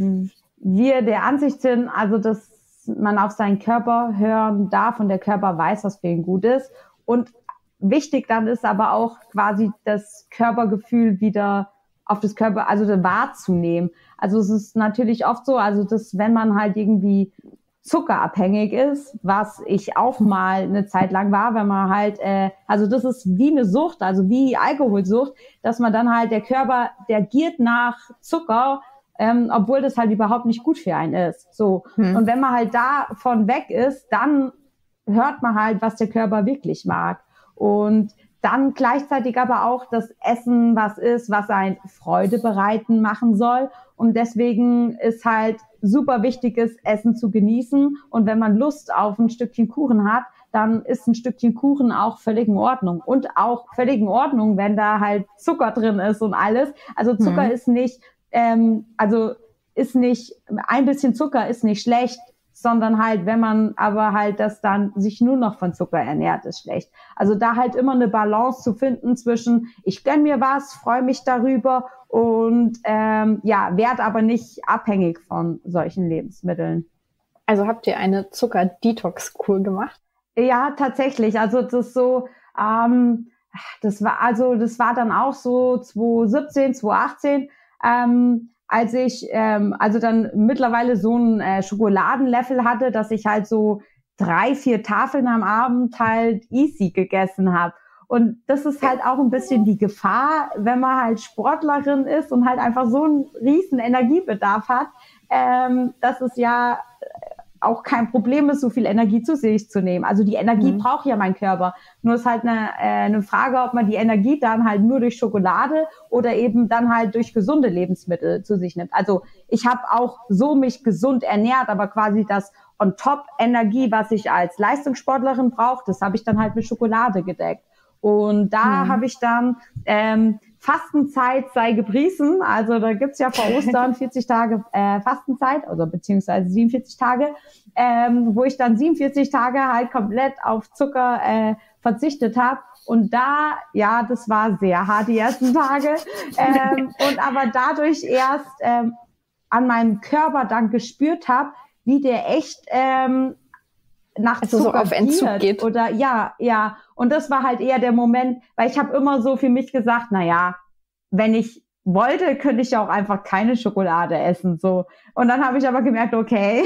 Speaker 3: wir der Ansicht sind, also dass man auf seinen Körper hören darf und der Körper weiß, was für ihn gut ist. Und wichtig dann ist aber auch quasi das Körpergefühl wieder auf das Körper, also wahrzunehmen. Also es ist natürlich oft so, also dass wenn man halt irgendwie zuckerabhängig ist, was ich auch mal eine Zeit lang war, wenn man halt, äh, also das ist wie eine Sucht, also wie Alkoholsucht, dass man dann halt der Körper, der giert nach Zucker, ähm, obwohl das halt überhaupt nicht gut für einen ist. So. Hm. Und wenn man halt davon weg ist, dann hört man halt, was der Körper wirklich mag. Und dann gleichzeitig aber auch das Essen, was ist, was ein Freude bereiten machen soll. Und deswegen ist halt super wichtiges Essen zu genießen. Und wenn man Lust auf ein Stückchen Kuchen hat, dann ist ein Stückchen Kuchen auch völlig in Ordnung. Und auch völlig in Ordnung, wenn da halt Zucker drin ist und alles. Also Zucker mhm. ist nicht, ähm, also ist nicht, ein bisschen Zucker ist nicht schlecht, sondern halt, wenn man aber halt das dann sich nur noch von Zucker ernährt, ist schlecht. Also da halt immer eine Balance zu finden zwischen, ich gönn mir was, freue mich darüber und ähm, ja, werd aber nicht abhängig von solchen Lebensmitteln.
Speaker 1: Also habt ihr eine Zucker-Detox-Kur gemacht?
Speaker 3: Ja, tatsächlich. Also das ist so, ähm, das war also das war dann auch so zwanzig siebzehn, zwanzig achtzehn. Ähm, als ich ähm, also dann mittlerweile so ein äh, Schokoladenlevel hatte, dass ich halt so drei, vier Tafeln am Abend halt easy gegessen habe. Und das ist halt auch ein bisschen die Gefahr, wenn man halt Sportlerin ist und halt einfach so einen riesen Energiebedarf hat, ähm, dass es ja auch kein Problem ist, so viel Energie zu sich zu nehmen. Also die Energie mhm. braucht ja mein Körper. Nur ist halt eine, äh, eine Frage, ob man die Energie dann halt nur durch Schokolade oder eben dann halt durch gesunde Lebensmittel zu sich nimmt. Also ich habe auch so mich gesund ernährt, aber quasi das On-Top-Energie, was ich als Leistungssportlerin brauche, das habe ich dann halt mit Schokolade gedeckt. Und da mhm. habe ich dann ähm, Fastenzeit sei gepriesen. Also da gibt's ja vor Ostern vierzig Tage äh, Fastenzeit, also beziehungsweise siebenundvierzig Tage, ähm, wo ich dann siebenundvierzig Tage halt komplett auf Zucker äh, verzichtet habe. Und da, ja, das war sehr hart die ersten Tage. Ähm, und aber dadurch erst ähm, an meinem Körper dann gespürt habe, wie der echt ähm, nach
Speaker 1: also
Speaker 3: Zucker
Speaker 1: so auf Entzug geht.
Speaker 3: Oder ja, ja. Und das war halt eher der Moment, weil ich habe immer so für mich gesagt, na ja, wenn ich wollte, könnte ich auch einfach keine Schokolade essen, so. Und dann habe ich aber gemerkt, okay,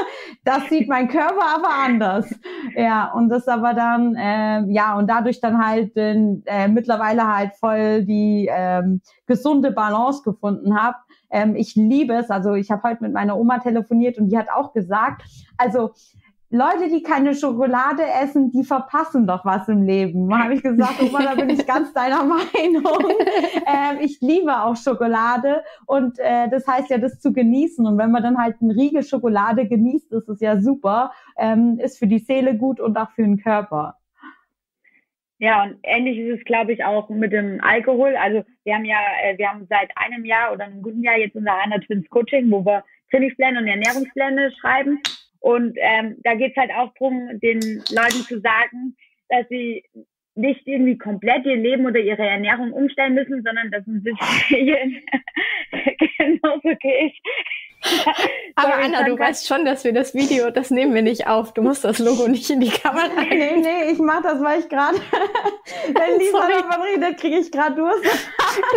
Speaker 3: das sieht mein Körper aber anders. Ja, und das aber dann, äh, ja, und dadurch dann halt äh, mittlerweile halt voll die ähm, gesunde Balance gefunden habe. Ähm, ich liebe es, also ich habe heute mit meiner Oma telefoniert und die hat auch gesagt, also Leute, die keine Schokolade essen, die verpassen doch was im Leben. Da habe ich gesagt, Oma, da bin ich ganz deiner Meinung. Ähm, ich liebe auch Schokolade und äh, das heißt ja, das zu genießen. Und wenn man dann halt einen Riegel Schokolade genießt, ist es ja super. Ähm, ist für die Seele gut und auch für den Körper.
Speaker 2: Ja, und ähnlich ist es, glaube ich, auch mit dem Alkohol. Also wir haben ja, äh, wir haben seit einem Jahr oder einem guten Jahr jetzt unser Hana Twins Coaching, wo wir Trainingspläne und Ernährungspläne schreiben. Und ähm, da geht's halt auch drum, den Leuten zu sagen, dass sie nicht irgendwie komplett ihr Leben oder ihre Ernährung umstellen müssen, sondern dass ein bisschen genauso gehe ich.
Speaker 1: Aber Anna, du weißt schon, dass wir das Video, das nehmen wir nicht auf. Du musst das Logo nicht in die Kamera.
Speaker 3: Nee, nee, ich mach das, weil ich gerade, wenn Lisa davon redet, kriege ich gerade Durst.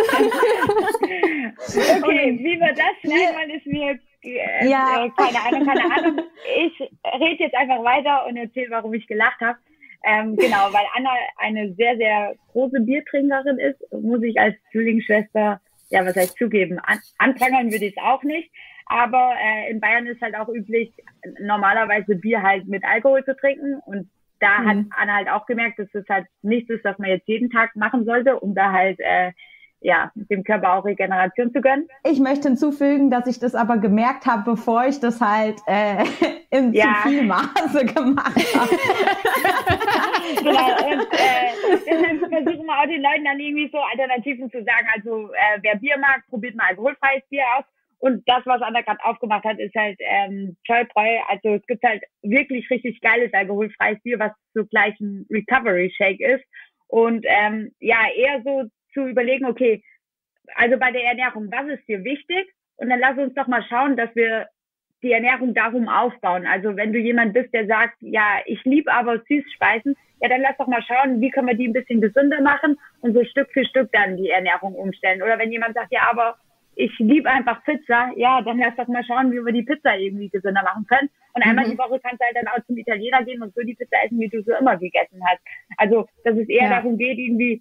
Speaker 2: Okay, wie wir das schneiden wollen, ist mir äh,
Speaker 3: Ja.
Speaker 2: äh, keine Ahnung, keine Ahnung. Ich rede jetzt einfach weiter und erzähle, warum ich gelacht habe. Ähm, genau, weil Anna eine sehr, sehr große Biertrinkerin ist, muss ich als Zwillingsschwester, ja, was heißt zugeben, an, anprangern würde ich es auch nicht. Aber äh, in Bayern ist halt auch üblich, normalerweise Bier halt mit Alkohol zu trinken. Und da mhm. hat Anna halt auch gemerkt, dass das halt nichts ist, was man jetzt jeden Tag machen sollte, um da halt äh, ja dem Körper auch Regeneration zu gönnen.
Speaker 3: Ich möchte hinzufügen, dass ich das aber gemerkt habe, bevor ich das halt äh, im
Speaker 2: Ja.
Speaker 3: zu viel Maße gemacht habe.
Speaker 2: Genau, und äh, deshalb versuchen wir auch den Leuten dann irgendwie so Alternativen zu sagen. Also äh, wer Bier mag, probiert mal alkoholfreies Bier aus. Und das, was Anna gerade aufgemacht hat, ist halt ähm, Joybräu. Also es gibt halt wirklich richtig geiles alkoholfreies Bier, was zugleich ein Recovery-Shake ist. Und ähm, ja, eher so zu überlegen, okay, also bei der Ernährung, was ist dir wichtig? Und dann lass uns doch mal schauen, dass wir die Ernährung darum aufbauen. Also wenn du jemand bist, der sagt, ja, ich liebe aber Süßspeisen, ja, dann lass doch mal schauen, wie können wir die ein bisschen gesünder machen und so Stück für Stück dann die Ernährung umstellen. Oder wenn jemand sagt, ja, aber ich liebe einfach Pizza, ja, dann lass doch mal schauen, wie wir die Pizza irgendwie gesünder machen können. Und einmal mhm. die Woche kannst du halt dann auch zum Italiener gehen und so die Pizza essen, wie du so immer gegessen hast. Also, dass es eher ja. darum geht, irgendwie,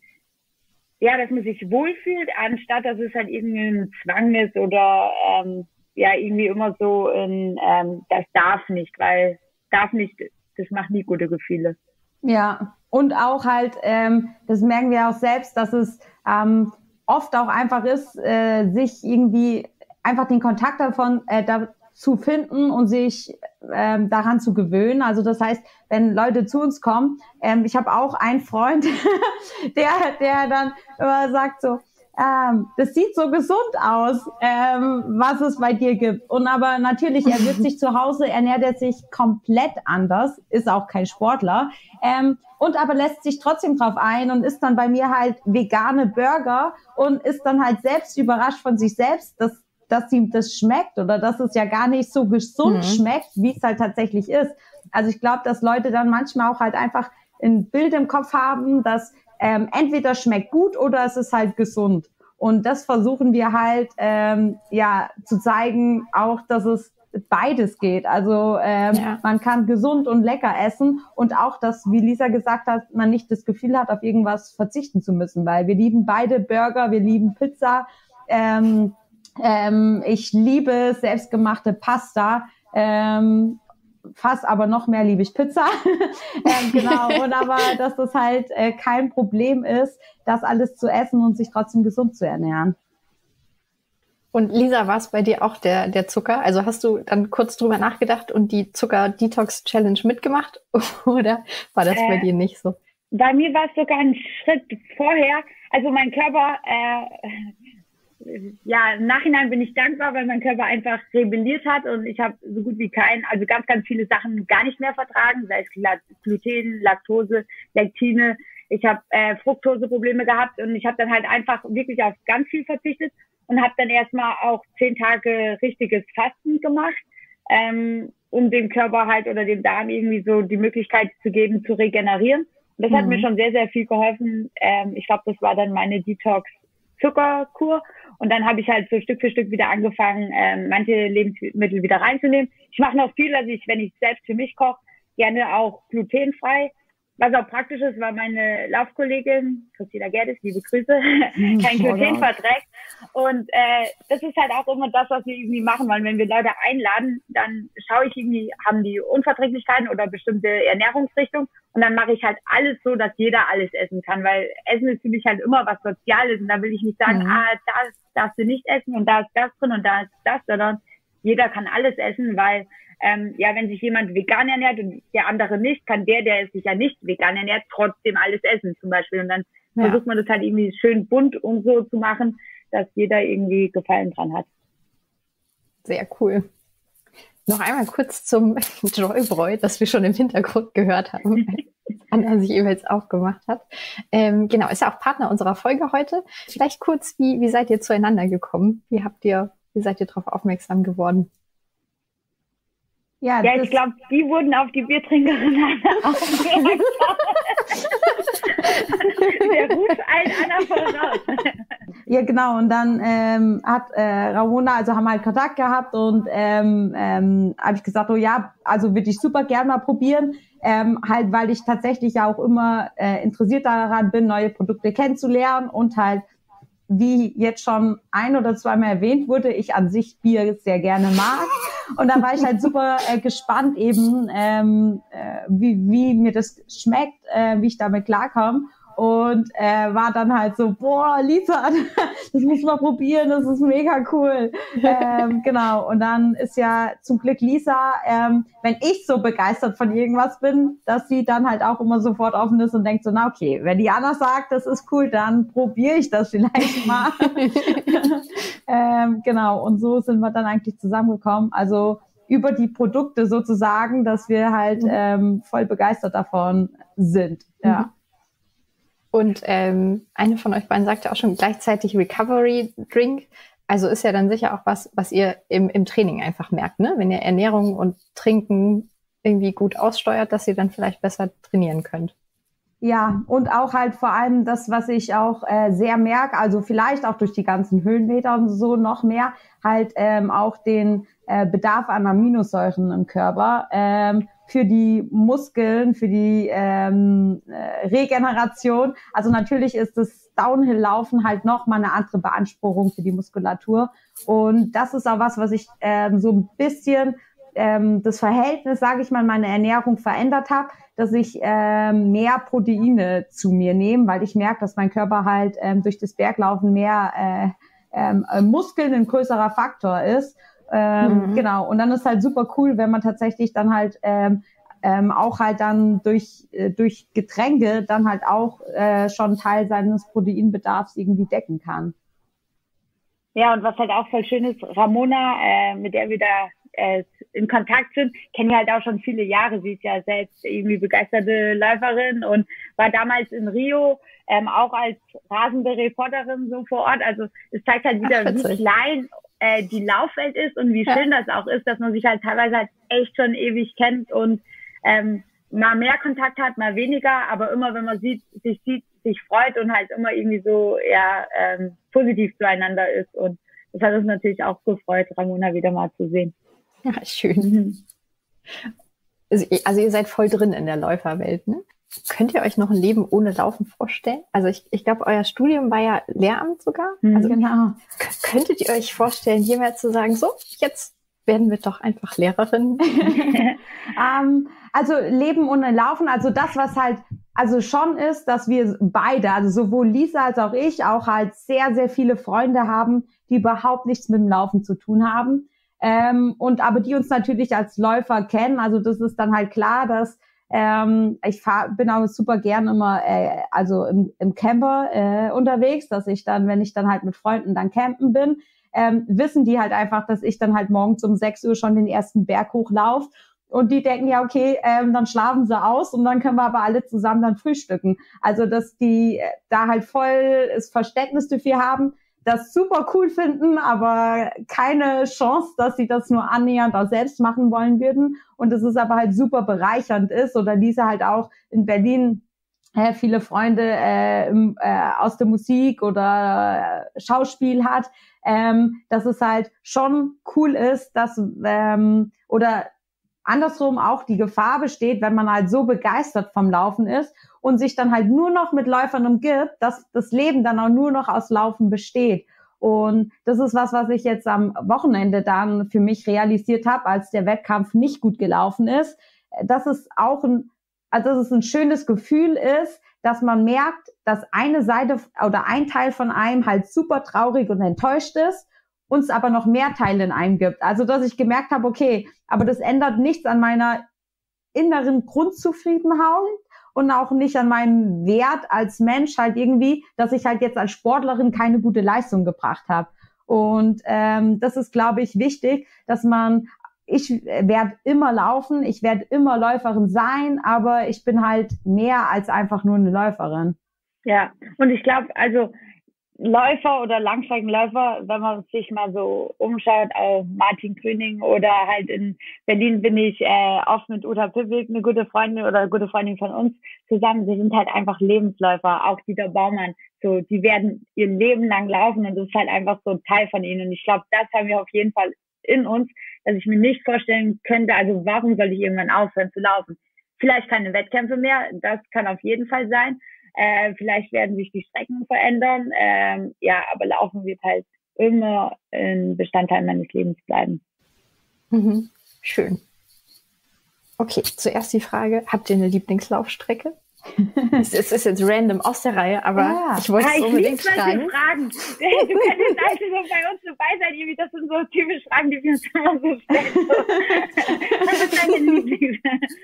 Speaker 2: ja, dass man sich wohlfühlt, anstatt dass es halt irgendwie ein Zwang ist oder ähm, ja, irgendwie immer so ein, ähm, das darf nicht, weil darf nicht, das macht nie gute Gefühle.
Speaker 3: Ja, und auch halt, ähm, das merken wir auch selbst, dass es ähm, oft auch einfach ist, äh, sich irgendwie einfach den Kontakt davon äh, dazu finden und sich ähm, daran zu gewöhnen. Also das heißt, wenn Leute zu uns kommen, ähm, ich habe auch einen Freund, der der dann immer sagt so, ähm, das sieht so gesund aus, ähm, was es bei dir gibt. Und aber natürlich, er wird sich zu Hause, ernährt er sich komplett anders, ist auch kein Sportler, ähm, und aber lässt sich trotzdem drauf ein und isst dann bei mir halt vegane Burger und ist dann halt selbst überrascht von sich selbst, dass, dass ihm das schmeckt oder dass es ja gar nicht so gesund mhm. schmeckt, wie es halt tatsächlich ist. Also ich glaube, dass Leute dann manchmal auch halt einfach ein Bild im Kopf haben, dass ähm, entweder schmeckt gut oder es ist halt gesund. Und das versuchen wir halt ähm, ja zu zeigen, auch dass es beides geht. Also ähm, ja. man kann gesund und lecker essen und auch, dass, wie Lisa gesagt hat, man nicht das Gefühl hat, auf irgendwas verzichten zu müssen, weil wir lieben beide Burger, wir lieben Pizza, ähm, ähm, ich liebe selbstgemachte Pasta, ähm, fast aber noch mehr liebe ich Pizza. ähm, genau, und aber, dass das halt äh, kein Problem ist, das alles zu essen und sich trotzdem gesund zu ernähren.
Speaker 1: Und Lisa, war es bei dir auch der, der Zucker? Also hast du dann kurz drüber nachgedacht und die Zucker-Detox-Challenge mitgemacht? Oder war das äh, bei dir nicht so?
Speaker 2: Bei mir war es sogar ein Schritt vorher. Also mein Körper, äh, ja, im Nachhinein bin ich dankbar, weil mein Körper einfach rebelliert hat und ich habe so gut wie keinen, also ganz, ganz viele Sachen gar nicht mehr vertragen, sei es Gluten, Laktose, Lektine. Ich habe äh, Fructoseprobleme gehabt und ich habe dann halt einfach wirklich auf ganz viel verzichtet und habe dann erstmal auch zehn Tage richtiges Fasten gemacht, ähm, um dem Körper halt oder dem Darm irgendwie so die Möglichkeit zu geben, zu regenerieren. Und das mhm. hat mir schon sehr, sehr viel geholfen. Ähm, ich glaube, das war dann meine Detox-Zuckerkur. Und dann habe ich halt so Stück für Stück wieder angefangen, ähm, manche Lebensmittel wieder reinzunehmen. Ich mache noch viel, also ich, wenn ich selbst für mich koche, gerne auch glutenfrei. Was auch praktisch ist, weil meine Laufkollegin, Christina Gerdes, liebe Grüße, kein Gluten verträgt. Und äh, das ist halt auch immer das, was wir irgendwie machen wollen. Wenn wir Leute einladen, dann schaue ich irgendwie, haben die Unverträglichkeiten oder bestimmte Ernährungsrichtungen. Und dann mache ich halt alles so, dass jeder alles essen kann. Weil Essen ist für mich halt immer was Soziales. Und da will ich nicht sagen, mhm. ah, das darfst du nicht essen und da ist das drin und da ist das, sondern jeder kann alles essen, weil ähm, ja, wenn sich jemand vegan ernährt und der andere nicht, kann der, der sich ja nicht vegan ernährt, trotzdem alles essen zum Beispiel. Und dann ja. versucht man das halt irgendwie schön bunt und so zu machen, dass jeder irgendwie Gefallen dran hat.
Speaker 1: Sehr cool. Noch einmal kurz zum Joybräu, das wir schon im Hintergrund gehört haben, als Anna sich eben jetzt aufgemacht hat. Ähm, genau, ist ja auch Partner unserer Folge heute. Vielleicht kurz, wie, wie seid ihr zueinander gekommen? Wie habt ihr, wie seid ihr darauf aufmerksam geworden?
Speaker 2: Ja, ja ich glaube, die wurden auf die Biertrinkerin aufmerksam. Der ruft allen Anna voraus.
Speaker 3: Ja, genau. Und dann ähm, hat äh, Ramona, also haben wir halt Kontakt gehabt und ähm, ähm, habe ich gesagt, oh ja, also würde ich super gerne mal probieren. Ähm, halt, weil ich tatsächlich ja auch immer äh, interessiert daran bin, neue Produkte kennenzulernen und halt, wie jetzt schon ein oder zweimal erwähnt wurde, ich an sich Bier sehr gerne mag. Und da war ich halt super äh, gespannt eben, ähm, äh, wie, wie mir das schmeckt, äh, wie ich damit klarkomme. Und äh, war dann halt so, boah, Lisa, das muss man probieren, das ist mega cool. ähm, genau, und dann ist ja zum Glück Lisa, ähm, wenn ich so begeistert von irgendwas bin, dass sie dann halt auch immer sofort offen ist und denkt so, na okay, wenn die Anna sagt, das ist cool, dann probiere ich das vielleicht mal. ähm, genau, und so sind wir dann eigentlich zusammengekommen. Also über die Produkte sozusagen, dass wir halt ähm, voll begeistert davon sind. Ja.
Speaker 1: Mhm. Und ähm, eine von euch beiden sagte auch schon gleichzeitig Recovery Drink. Also ist ja dann sicher auch was, was ihr im, im Training einfach merkt, ne? Wenn ihr Ernährung und Trinken irgendwie gut aussteuert, dass ihr dann vielleicht besser trainieren könnt.
Speaker 3: Ja, und auch halt vor allem das, was ich auch äh, sehr merke, also vielleicht auch durch die ganzen Höhenmeter und so noch mehr, halt ähm, auch den äh, Bedarf an Aminosäuren im Körper. Ähm, für die Muskeln, für die ähm, äh, Regeneration. Also natürlich ist das Downhill-Laufen halt noch mal eine andere Beanspruchung für die Muskulatur. Und das ist auch was, was ich ähm, so ein bisschen ähm, das Verhältnis, sage ich mal, meine Ernährung verändert habe, dass ich ähm, mehr Proteine zu mir nehme, weil ich merke, dass mein Körper halt ähm, durch das Berglaufen mehr äh, äh, Muskeln ein größerer Faktor ist. Ähm, mhm. Genau, und dann ist halt super cool, wenn man tatsächlich dann halt ähm, ähm, auch halt dann durch äh, durch Getränke dann halt auch äh, schon Teil seines Proteinbedarfs irgendwie decken kann.
Speaker 2: Ja, und was halt auch voll schön ist, Ramona, äh, mit der wir da äh, in Kontakt sind, kennen wir halt auch schon viele Jahre. Sie ist ja selbst irgendwie begeisterte Läuferin und war damals in Rio ähm, auch als rasende Reporterin so vor Ort. Also es zeigt halt wieder, Ach, wie klein äh, die Laufwelt ist und wie ja. schön das auch ist, dass man sich halt teilweise halt echt schon ewig kennt und ähm, mal mehr Kontakt hat, mal weniger, aber immer, wenn man sieht, sich sieht, sich freut und halt immer irgendwie so ja ähm, positiv zueinander ist. Und das hat uns natürlich auch gefreut, Ramona wieder mal zu sehen.
Speaker 1: Ja, schön. Mhm. Also, also ihr seid voll drin in der Läuferwelt, ne? Könnt ihr euch noch ein Leben ohne Laufen vorstellen? Also ich, ich glaube, euer Studium war ja Lehramt sogar.
Speaker 3: Mhm,
Speaker 1: also
Speaker 3: genau.
Speaker 1: k- könntet ihr euch vorstellen, jemals zu sagen, so, jetzt werden wir doch einfach Lehrerin?
Speaker 3: um, also Leben ohne Laufen, also das, was halt also schon ist, dass wir beide, also sowohl Lisa als auch ich, auch halt sehr, sehr viele Freunde haben, die überhaupt nichts mit dem Laufen zu tun haben. Ähm, und aber die uns natürlich als Läufer kennen. Also das ist dann halt klar, dass ähm, ich fahr, bin auch super gern immer äh, also im, im Camper äh, unterwegs, dass ich dann, wenn ich dann halt mit Freunden dann campen bin, ähm, wissen die halt einfach, dass ich dann halt morgens um sechs Uhr schon den ersten Berg hochlaufe. Und die denken, ja, okay, ähm, dann schlafen sie aus und dann können wir aber alle zusammen dann frühstücken. Also, dass die äh, da halt voll das Verständnis dafür haben, das super cool finden, aber keine Chance, dass sie das nur annähernd auch selbst machen wollen würden. Und dass es aber halt super bereichernd ist. Oder Lisa halt auch in Berlin äh, viele Freunde äh, im, äh, aus der Musik oder äh, Schauspiel hat, ähm, dass es halt schon cool ist, dass ähm, oder andersrum auch die Gefahr besteht, wenn man halt so begeistert vom Laufen ist und sich dann halt nur noch mit Läufern umgibt, dass das Leben dann auch nur noch aus Laufen besteht. Und das ist was, was ich jetzt am Wochenende dann für mich realisiert habe, als der Wettkampf nicht gut gelaufen ist, dass es auch ein, also dass es ein schönes Gefühl ist, dass man merkt, dass eine Seite oder ein Teil von einem halt super traurig und enttäuscht ist uns aber noch mehr Teile in einem gibt. Also, dass ich gemerkt habe, okay, aber das ändert nichts an meiner inneren Grundzufriedenheit und auch nicht an meinem Wert als Mensch halt irgendwie, dass ich halt jetzt als Sportlerin keine gute Leistung gebracht habe. Und ähm, das ist, glaube ich, wichtig, dass man, ich werde immer laufen, ich werde immer Läuferin sein, aber ich bin halt mehr als einfach nur eine Läuferin.
Speaker 2: Ja, und ich glaube, also Läufer oder Langstreckenläufer, wenn man sich mal so umschaut auf Martin Grüning oder halt in Berlin bin ich äh, oft mit Uta Pivik, eine gute Freundin oder eine gute Freundin von uns zusammen. Sie sind halt einfach Lebensläufer, auch Dieter Baumann. So, die werden ihr Leben lang laufen und das ist halt einfach so ein Teil von ihnen. Und ich glaube, das haben wir auf jeden Fall in uns, dass ich mir nicht vorstellen könnte, also warum soll ich irgendwann aufhören zu laufen? Vielleicht keine Wettkämpfe mehr, das kann auf jeden Fall sein. Äh, vielleicht werden sich die Strecken verändern. Ähm, ja, aber Laufen wird halt immer ein Bestandteil meines Lebens bleiben.
Speaker 1: Mhm. Schön. Okay, zuerst die Frage, habt ihr eine Lieblingslaufstrecke? Es ist jetzt random aus der Reihe, aber ja, ich wollte es unbedingt fragen.
Speaker 2: Fragen. Du könntest also so bei uns dabei sein, irgendwie, das sind so typische Fragen, die wir uns immer so stellen. Was ist deine Lieblings?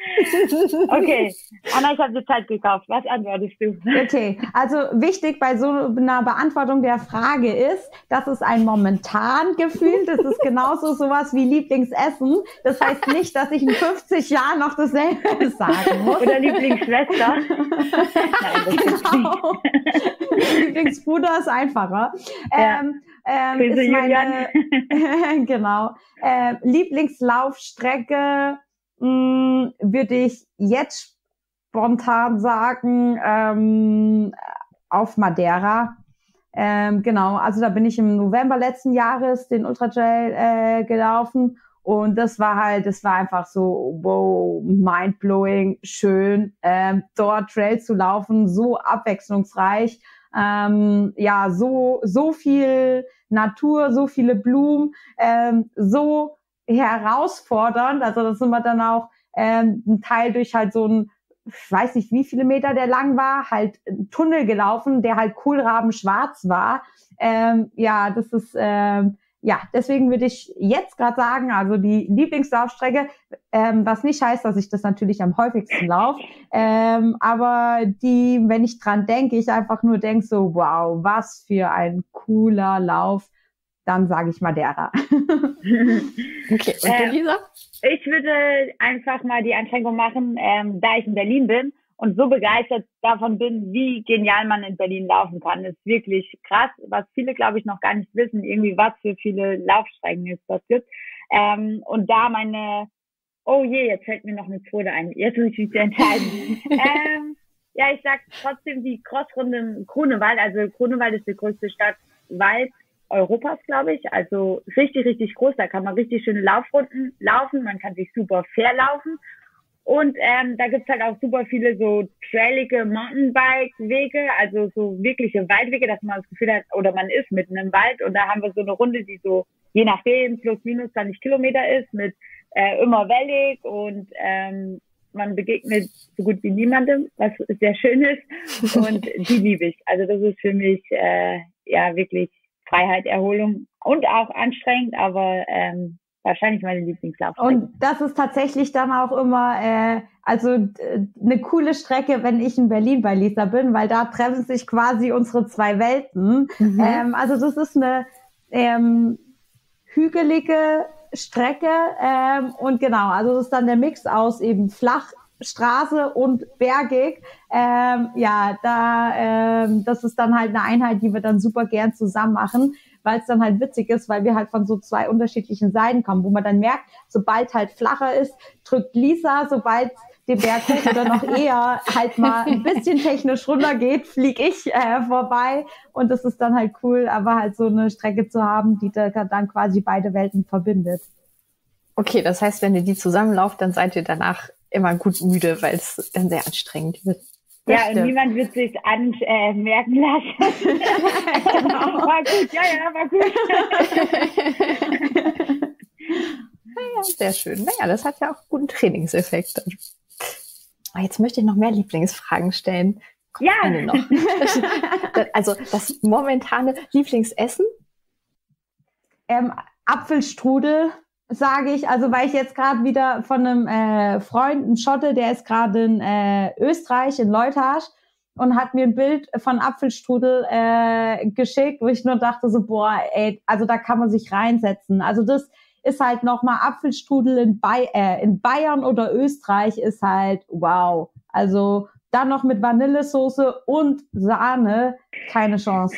Speaker 2: Okay, Anna, ich habe dir Zeit gekauft. Was antwortest du?
Speaker 3: Okay, also wichtig bei so einer Beantwortung der Frage ist, das ist ein momentan Gefühl, das ist genauso sowas wie Lieblingsessen. Das heißt nicht, dass ich in fünfzig Jahren noch dasselbe sagen muss.
Speaker 2: Oder Lieblingsschwester. Nein, das
Speaker 3: genau. Lieblingsbruder ist einfacher.
Speaker 2: Ja.
Speaker 3: Ähm, ähm, ist meine, genau. Äh, Lieblingslaufstrecke mh, würde ich jetzt spontan sagen, ähm, auf Madeira. Ähm, genau, also da bin ich im November letzten Jahres den Ultra Trail äh, gelaufen. Und das war halt, das war einfach so, wow, mindblowing, schön, ähm, dort Trail zu laufen, so abwechslungsreich, ähm, ja, so, so viel Natur, so viele Blumen, ähm, so herausfordernd, also das sind wir dann auch ähm, ein Teil durch halt so ein, ich weiß nicht, wie viele Meter der lang war, halt ein Tunnel gelaufen, der halt kohlrabenschwarz war, ähm, ja, das ist, ähm, ja, deswegen würde ich jetzt gerade sagen, also die Lieblingslaufstrecke, ähm, was nicht heißt, dass ich das natürlich am häufigsten laufe, ähm, aber die, wenn ich dran denke, ich einfach nur denke so, wow, was für ein cooler Lauf, dann sage ich Madeira.
Speaker 1: Okay, und du, Lisa?
Speaker 2: Äh, ich würde einfach mal die Anstrengung machen, ähm, da ich in Berlin bin und so begeistert davon bin, wie genial man in Berlin laufen kann. Das ist wirklich krass, was viele, glaube ich, noch gar nicht wissen, irgendwie was für viele Laufstrecken es das gibt. Ähm, und da meine, oh je, jetzt fällt mir noch eine Quote ein. Jetzt muss ich mich entscheiden. ähm, ja, ich sag trotzdem die Crossrunde in Grunewald. Also Grunewald ist die größte Stadt weit Europas, glaube ich. Also richtig, richtig groß. Da kann man richtig schöne Laufrunden laufen. Man kann sich super fair laufen. Und ähm, da gibt's halt auch super viele so trailige Mountainbike-Wege, also so wirkliche Waldwege, dass man das Gefühl hat, oder man ist mitten im Wald. Und da haben wir so eine Runde, die so je nachdem plus minus zwanzig Kilometer ist, mit äh, immer wellig und ähm, man begegnet so gut wie niemandem, was sehr schön ist. Und die liebe ich. Also das ist für mich äh, ja wirklich Freiheit, Erholung und auch anstrengend, aber ähm, wahrscheinlich meine Lieblingslaufstrecke.
Speaker 3: Und das ist tatsächlich dann auch immer äh, also äh, eine coole Strecke, wenn ich in Berlin bei Lisa bin, weil da treffen sich quasi unsere zwei Welten. Mhm. Ähm, also das ist eine ähm, hügelige Strecke ähm, und genau, also das ist dann der Mix aus eben flach, Straße und bergig. Ähm, ja, da ähm, das ist dann halt eine Einheit, die wir dann super gern zusammen machen, weil es dann halt witzig ist, weil wir halt von so zwei unterschiedlichen Seiten kommen, wo man dann merkt, sobald halt flacher ist, drückt Lisa, sobald den Berg hoch oder noch eher halt mal ein bisschen technisch runtergeht, fliege ich äh, vorbei und das ist dann halt cool, aber halt so eine Strecke zu haben, die da dann quasi beide Welten verbindet.
Speaker 1: Okay, das heißt, wenn ihr die zusammenlauft, dann seid ihr danach immer gut müde, weil es dann sehr anstrengend wird.
Speaker 2: Das ja, stimmt. Und niemand wird sich anmerken äh, lassen. Genau. War gut, ja, ja, war gut.
Speaker 1: Naja, sehr schön. Naja, das hat ja auch einen guten Trainingseffekt. Jetzt möchte ich noch mehr Lieblingsfragen stellen. Komm,
Speaker 2: ja.
Speaker 1: Eine noch. Also das momentane Lieblingsessen?
Speaker 3: ähm, Apfelstrudel, sage ich, also weil ich jetzt gerade wieder von einem äh, Freund, einem Schotte, der ist gerade in äh, Österreich, in Leuthard, und hat mir ein Bild von Apfelstrudel äh, geschickt, wo ich nur dachte so, boah, ey, also da kann man sich reinsetzen. Also das ist halt nochmal Apfelstrudel in, Bay- äh, in Bayern oder Österreich ist halt wow. Also dann noch mit Vanillesoße und Sahne, keine Chance.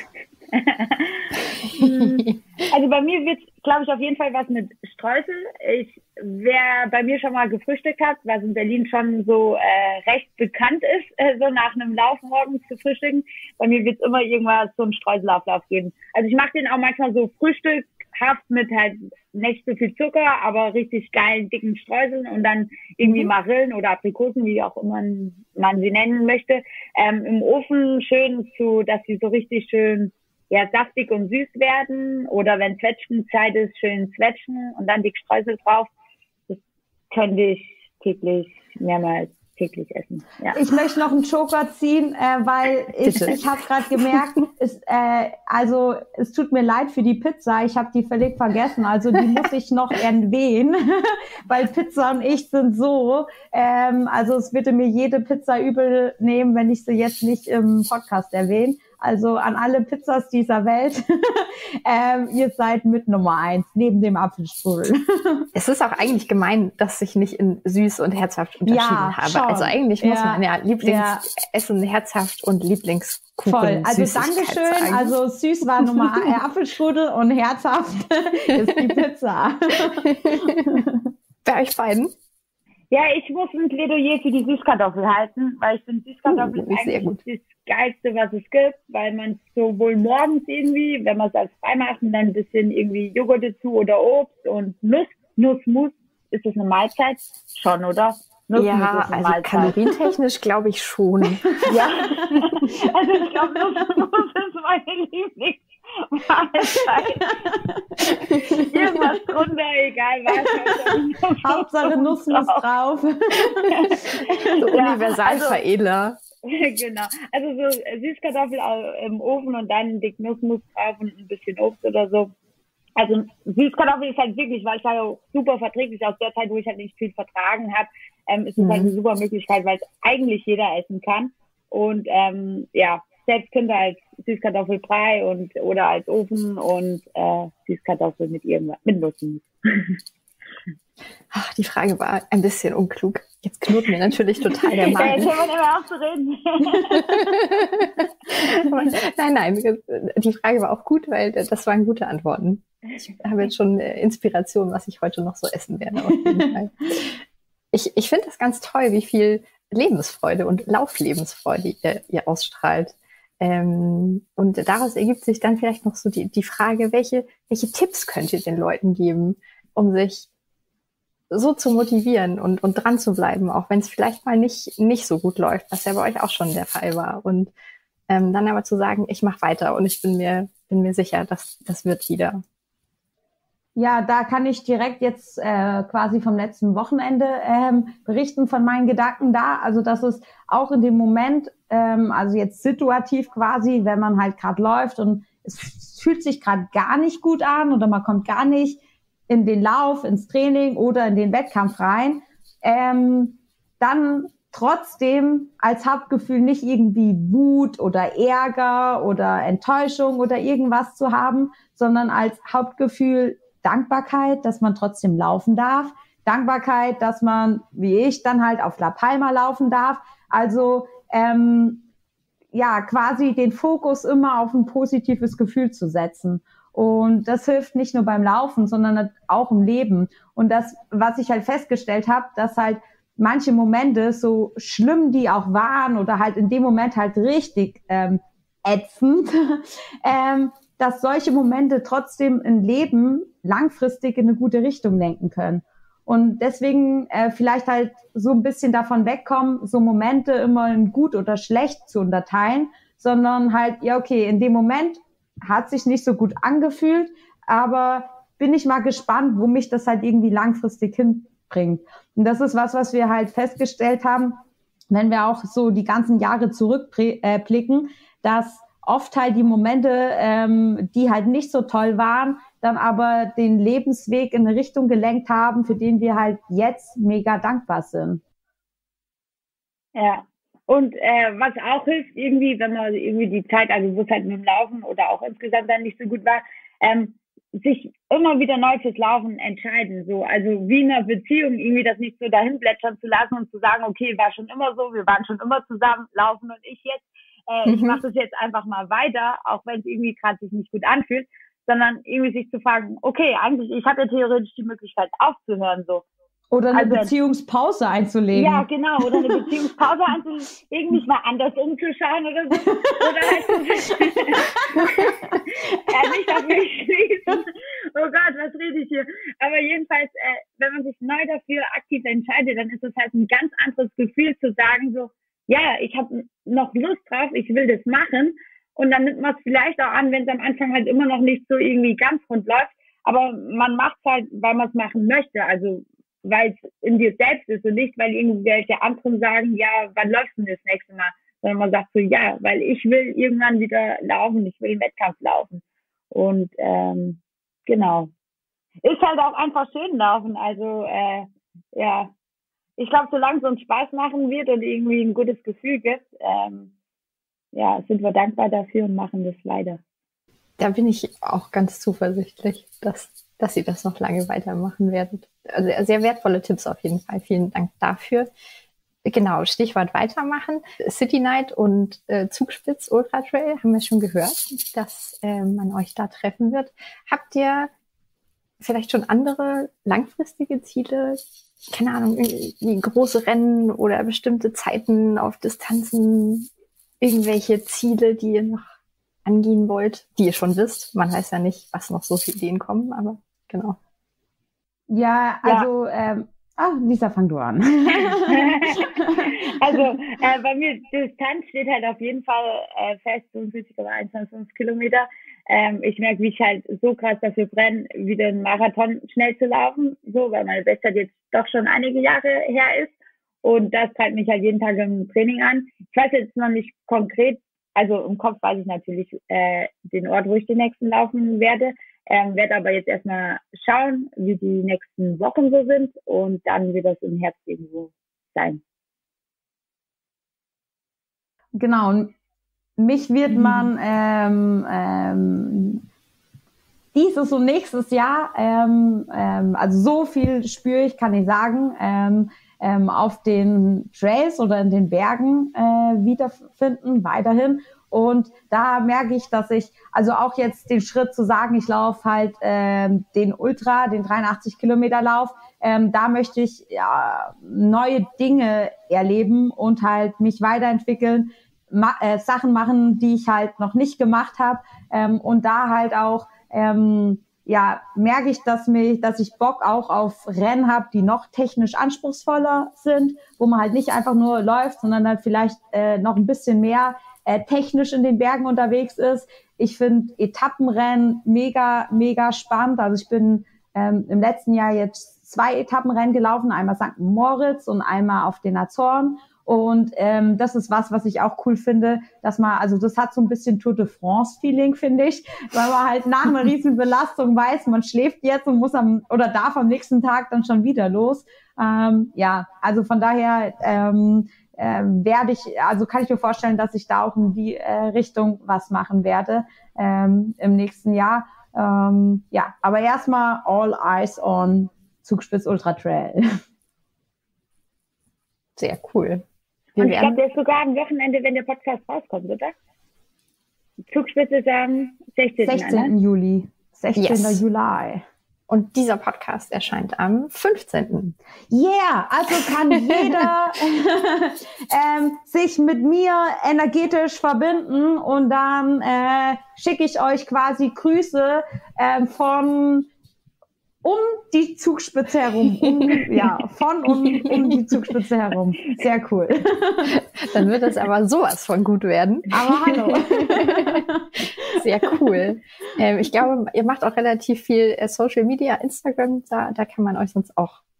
Speaker 2: Also bei mir wird, glaube ich, auf jeden Fall was mit Streusel. Ich, wer bei mir schon mal gefrühstückt hat, was in Berlin schon so äh, recht bekannt ist, äh, so nach einem Lauf morgens zu frühstücken, bei mir wird es immer irgendwas so einen Streuselauflauf geben. Also ich mache den auch manchmal so frühstückhaft mit halt nicht so viel Zucker, aber richtig geilen, dicken Streuseln und dann irgendwie Marillen oder Aprikosen, wie auch immer man sie nennen möchte, ähm, im Ofen schön zu, dass sie so richtig schön ja, saftig und süß werden oder wenn Zwetschgenzeit ist, schön zwetschgen und dann dick Streusel drauf. Das könnte ich täglich, mehrmals täglich essen. Ja.
Speaker 3: Ich möchte noch einen Joker ziehen, äh, weil ich, ich habe gerade gemerkt, es, äh, also es tut mir leid für die Pizza, ich habe die völlig vergessen, also die muss ich noch erwähnen, weil Pizza und ich sind so, ähm, also es würde mir jede Pizza übel nehmen, wenn ich sie jetzt nicht im Podcast erwähne. Also an alle Pizzas dieser Welt, ähm, ihr seid mit Nummer eins, neben dem Apfelstrudel.
Speaker 1: Es ist auch eigentlich gemein, dass ich nicht in süß und herzhaft unterschieden
Speaker 3: ja,
Speaker 1: habe.
Speaker 3: schon.
Speaker 1: Also eigentlich muss
Speaker 3: ja.
Speaker 1: man ja Lieblingsessen ja. herzhaft und Lieblingskuchen.
Speaker 3: Voll. Also Dankeschön.
Speaker 1: Sagen.
Speaker 3: Also süß war Nummer eins, äh, Apfelstrudel und herzhaft ist die Pizza.
Speaker 1: Bei euch beiden?
Speaker 2: Ja, ich muss ein Plädoyer für die Süßkartoffel halten, weil ich finde, Süßkartoffel
Speaker 1: uh,
Speaker 2: ist eigentlich das Geilste, was es gibt, weil man sowohl morgens irgendwie, wenn man es als frei macht, dann ein bisschen irgendwie Joghurt dazu oder Obst und Nuss, Nussmus, ist das eine Mahlzeit? Schon, oder? Nussmus
Speaker 1: ja,
Speaker 2: ist eine
Speaker 1: also
Speaker 2: Mahlzeit.
Speaker 1: kalorientechnisch glaube ich schon.
Speaker 2: Ja, also ich glaube, Nussmus ist meine Lieblingsmahlzeit. Irgendwas drunter, egal was.
Speaker 3: Hauptsache Nussmus drauf.
Speaker 1: So
Speaker 2: ja,
Speaker 1: Universalveredler.
Speaker 2: Also, genau. Also so Süßkartoffel im Ofen und dann ein dick Nussmus drauf und ein bisschen Obst oder so. Also Süßkartoffel ist halt wirklich, weil es halt auch super verträglich aus der Zeit, wo ich halt nicht viel vertragen habe, ähm, ist es mhm. halt eine super Möglichkeit, weil es eigentlich jeder essen kann. Und ähm, ja, selbst Kinder als Süßkartoffelbrei und oder als Ofen und äh, Süßkartoffel mit irgendwas, mit Nussmus.
Speaker 1: Ach, die Frage war ein bisschen unklug. Jetzt knurrt mir natürlich total der Magen.
Speaker 2: Ja, jetzt hören wir immer auf zu reden.
Speaker 1: nein, nein, die Frage war auch gut, weil das waren gute Antworten. Ich habe jetzt schon Inspiration, was ich heute noch so essen werde. Auf jeden Fall. Ich, ich finde das ganz toll, wie viel Lebensfreude und Lauflebensfreude ihr, ihr ausstrahlt. Ähm, und daraus ergibt sich dann vielleicht noch so die, die Frage, welche, welche Tipps könnt ihr den Leuten geben, um sich so zu motivieren und, und dran zu bleiben, auch wenn es vielleicht mal nicht, nicht so gut läuft, was ja bei euch auch schon der Fall war. Und ähm, dann aber zu sagen, ich mache weiter und ich bin mir, bin mir sicher, dass das wird wieder.
Speaker 3: Ja, da kann ich direkt jetzt äh, quasi vom letzten Wochenende ähm, berichten von meinen Gedanken da. Also das ist auch in dem Moment, ähm, also jetzt situativ quasi, wenn man halt gerade läuft und es fühlt sich gerade gar nicht gut an oder man kommt gar nicht in den Lauf, ins Training oder in den Wettkampf rein, ähm, dann trotzdem als Hauptgefühl nicht irgendwie Wut oder Ärger oder Enttäuschung oder irgendwas zu haben, sondern als Hauptgefühl Dankbarkeit, dass man trotzdem laufen darf, Dankbarkeit, dass man, wie ich, dann halt auf La Palma laufen darf. Also ähm, ja, quasi den Fokus immer auf ein positives Gefühl zu setzen. Und das hilft nicht nur beim Laufen, sondern auch im Leben. Und das, was ich halt festgestellt habe, dass halt manche Momente, so schlimm die auch waren oder halt in dem Moment halt richtig ähm, ätzend, ähm, dass solche Momente trotzdem ein Leben langfristig in eine gute Richtung lenken können. Und deswegen äh, vielleicht halt so ein bisschen davon wegkommen, so Momente immer in gut oder schlecht zu unterteilen, sondern halt, ja okay, in dem Moment hat sich nicht so gut angefühlt, aber bin ich mal gespannt, wo mich das halt irgendwie langfristig hinbringt. Und das ist was, was wir halt festgestellt haben, wenn wir auch so die ganzen Jahre zurückblicken, dass oft halt die Momente, ähm, die halt nicht so toll waren, dann aber den Lebensweg in eine Richtung gelenkt haben, für den wir halt jetzt mega dankbar sind.
Speaker 2: Ja. Und äh, was auch hilft, irgendwie, wenn man irgendwie die Zeit, also wo es halt mit dem Laufen oder auch insgesamt dann nicht so gut war, ähm, sich immer wieder neu fürs Laufen entscheiden. So, also wie in einer Beziehung, irgendwie das nicht so dahin plätschern zu lassen und zu sagen, okay, war schon immer so, wir waren schon immer zusammen, Laufen und ich jetzt, äh, mhm. ich mache das jetzt einfach mal weiter, auch wenn es irgendwie gerade sich nicht gut anfühlt, sondern irgendwie sich zu fragen, okay, eigentlich, ich habe ja theoretisch die Möglichkeit aufzuhören, so.
Speaker 3: Oder eine also, Beziehungspause einzulegen.
Speaker 2: Ja, genau. Oder eine Beziehungspause einzulegen, irgendwie mal anders umzuschauen oder so. Oder halt ja, nicht auf mich schließen. Oh Gott, was rede ich hier? Aber jedenfalls, äh, wenn man sich neu dafür aktiv entscheidet, dann ist es halt ein ganz anderes Gefühl zu sagen, so, ja, ich habe noch Lust drauf, ich will das machen. Und dann nimmt man es vielleicht auch an, wenn es am Anfang halt immer noch nicht so irgendwie ganz rund läuft. Aber man macht es halt, weil man es machen möchte. Also, weil es in dir selbst ist und nicht, weil irgendwelche anderen sagen, ja, wann läufst du denn das nächste Mal? Sondern man sagt so, ja, weil ich will irgendwann wieder laufen, ich will einen Wettkampf laufen. Und ähm, genau. Ist halt auch einfach schön laufen. Also äh, ja, ich glaube, solange es uns Spaß machen wird und irgendwie ein gutes Gefühl gibt, ähm, ja, sind wir dankbar dafür und machen das weiter.
Speaker 1: Da bin ich auch ganz zuversichtlich, dass dass ihr das noch lange weitermachen werdet. Also sehr wertvolle Tipps auf jeden Fall. Vielen Dank dafür. Genau, Stichwort weitermachen. City Night und äh, Zugspitz Ultra Trail haben wir schon gehört, dass äh, man euch da treffen wird. Habt ihr vielleicht schon andere langfristige Ziele? Keine Ahnung, irgendwie große Rennen oder bestimmte Zeiten auf Distanzen? Irgendwelche Ziele, die ihr noch angehen wollt, die ihr schon wisst? Man weiß ja nicht, was noch so für Ideen kommen, aber genau.
Speaker 3: Ja, also, ja. Ähm, ah, Lisa, fang du an.
Speaker 2: Also, äh, bei mir, Distanz steht halt auf jeden Fall äh, fest, fünfundvierzig Komma fünfzehn Kilometer. Ähm, ich merke, wie ich halt so krass dafür brenne, wieder einen Marathon schnell zu laufen, so, weil meine Bestzeit jetzt doch schon einige Jahre her ist. Und das treibt mich halt jeden Tag im Training an. Ich weiß jetzt noch nicht konkret, also im Kopf weiß ich natürlich äh, den Ort, wo ich den nächsten laufen werde. Ähm, werde aber jetzt erstmal schauen, wie die nächsten Wochen so sind und dann wird das im Herbst irgendwo sein.
Speaker 3: Genau, und mich wird man ähm, ähm, dieses und nächstes Jahr, ähm, ähm, also so viel spüre ich, kann ich sagen, ähm, ähm, auf den Trails oder in den Bergen äh, wiederfinden, weiterhin. Und da merke ich, dass ich, also auch jetzt den Schritt zu sagen, ich laufe halt ähm, den Ultra, den dreiundachtzig Kilometer Lauf, ähm, da möchte ich ja, neue Dinge erleben und halt mich weiterentwickeln, ma- äh, Sachen machen, die ich halt noch nicht gemacht habe ähm, und da halt auch ähm, ja merke ich, dass mich, dass ich Bock auch auf Rennen habe, die noch technisch anspruchsvoller sind, wo man halt nicht einfach nur läuft, sondern halt vielleicht äh, noch ein bisschen mehr äh, technisch in den Bergen unterwegs ist. Ich finde Etappenrennen mega, mega spannend. Also ich bin ähm, im letzten Jahr jetzt zwei Etappenrennen gelaufen, einmal Sankt Moritz und einmal auf den Azoren. Und ähm, das ist was, was ich auch cool finde, dass man, also das hat so ein bisschen Tour de France-Feeling, finde ich, weil man halt nach einer riesen Belastung weiß, man schläft jetzt und muss am oder darf am nächsten Tag dann schon wieder los. Ähm, ja, also von daher ähm, äh, werde ich, also kann ich mir vorstellen, dass ich da auch in die äh, Richtung was machen werde ähm, im nächsten Jahr. Ähm, ja, aber erstmal all eyes on Zugspitz Ultra Trail.
Speaker 1: Sehr cool.
Speaker 2: Wir und ich glaube, der ist sogar am Wochenende, wenn der Podcast rauskommt, oder? Zugspitze ist am sechzehnten
Speaker 3: sechzehnten Juli. sechzehnten
Speaker 1: Yes.
Speaker 3: Juli.
Speaker 1: Und dieser Podcast erscheint am fünfzehnten
Speaker 3: Yeah, also kann jeder ähm, sich mit mir energetisch verbinden und dann äh, schicke ich euch quasi Grüße ähm, von um die Zugspitze herum. Um, ja, von um, um die Zugspitze herum. Sehr cool.
Speaker 1: Dann wird es aber sowas von gut werden.
Speaker 3: Aber hallo.
Speaker 1: Sehr cool. Ähm, ich glaube, ihr macht auch relativ viel äh, Social Media, Instagram, da, da kann man euch sonst auch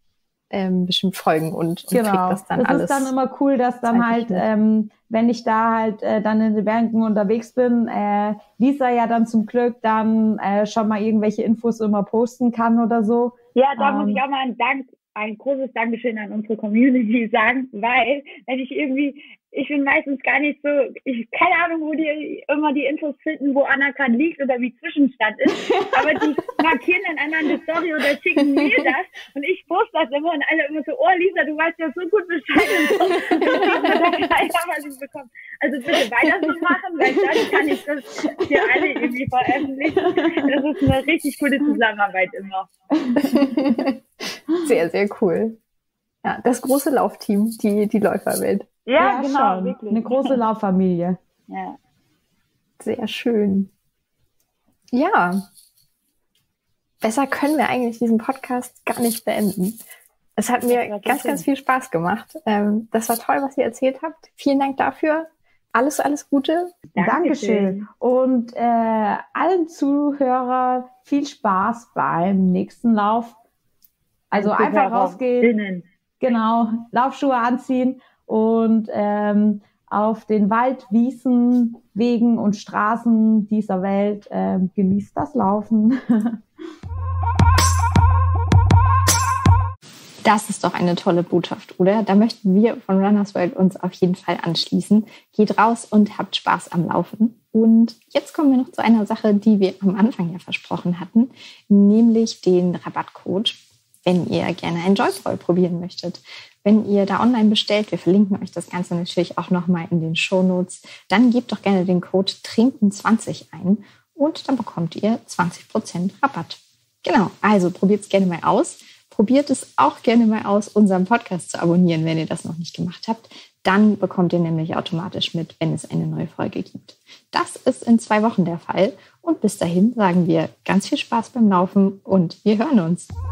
Speaker 1: ähm, bestimmt folgen und, und
Speaker 3: genau.
Speaker 1: kriegt das dann
Speaker 3: das
Speaker 1: alles.
Speaker 3: Das ist dann immer cool, dass dann halt, ähm, wenn ich da halt äh, dann in den Bergen unterwegs bin, äh, Lisa ja dann zum Glück dann äh, schon mal irgendwelche Infos immer posten kann oder so.
Speaker 2: Ja, da
Speaker 3: ähm,
Speaker 2: muss ich auch mal einen Dank, ein großes Dankeschön an unsere Community sagen, weil wenn ich irgendwie, ich bin meistens gar nicht so, ich keine Ahnung, wo die immer die Infos finden, wo Anna-Kan liegt oder wie Zwischenstand ist, aber die markieren dann einander eine Story oder schicken mir das und ich poste das immer und alle immer so, oh Lisa, du weißt ja so gut Bescheid und so. Und ich mir dann einfach, was ich bekomme. Also bitte weiter so machen, weil dann kann ich das für alle irgendwie veröffentlichen. Das ist eine richtig coole Zusammenarbeit immer.
Speaker 1: Sehr, sehr cool. Ja, das große Laufteam, die, die Läuferwelt.
Speaker 2: Ja,
Speaker 3: ja,
Speaker 2: genau,
Speaker 3: schon.
Speaker 2: wirklich.
Speaker 3: Eine große Lauffamilie.
Speaker 2: Ja.
Speaker 1: Sehr schön. Ja. Besser können wir eigentlich diesen Podcast gar nicht beenden. Es hat mir ganz, ganz viel Spaß gemacht. Ähm, das war toll, was ihr erzählt habt. Vielen Dank dafür. Alles, alles Gute.
Speaker 3: Dankeschön. Und äh, allen Zuhörern viel Spaß beim nächsten Lauf. Also einfach rausgehen.
Speaker 2: Innen.
Speaker 3: Genau, Laufschuhe anziehen und ähm, auf den Wald, Wiesen, Wegen und Straßen dieser Welt ähm, genießt das Laufen.
Speaker 1: Das ist doch eine tolle Botschaft, oder? Da möchten wir von Runners World uns auf jeden Fall anschließen. Geht raus und habt Spaß am Laufen. Und jetzt kommen wir noch zu einer Sache, die wir am Anfang ja versprochen hatten, nämlich den Rabattcode, wenn ihr gerne ein Joypoll probieren möchtet. Wenn ihr da online bestellt, wir verlinken euch das Ganze natürlich auch nochmal in den Shownotes, dann gebt doch gerne den Code trinken zwanzig ein und dann bekommt ihr zwanzig Prozent Rabatt. Genau, also probiert es gerne mal aus. Probiert es auch gerne mal aus, unseren Podcast zu abonnieren, wenn ihr das noch nicht gemacht habt. Dann bekommt ihr nämlich automatisch mit, wenn es eine neue Folge gibt. Das ist in zwei Wochen der Fall. Und bis dahin sagen wir ganz viel Spaß beim Laufen und wir hören uns.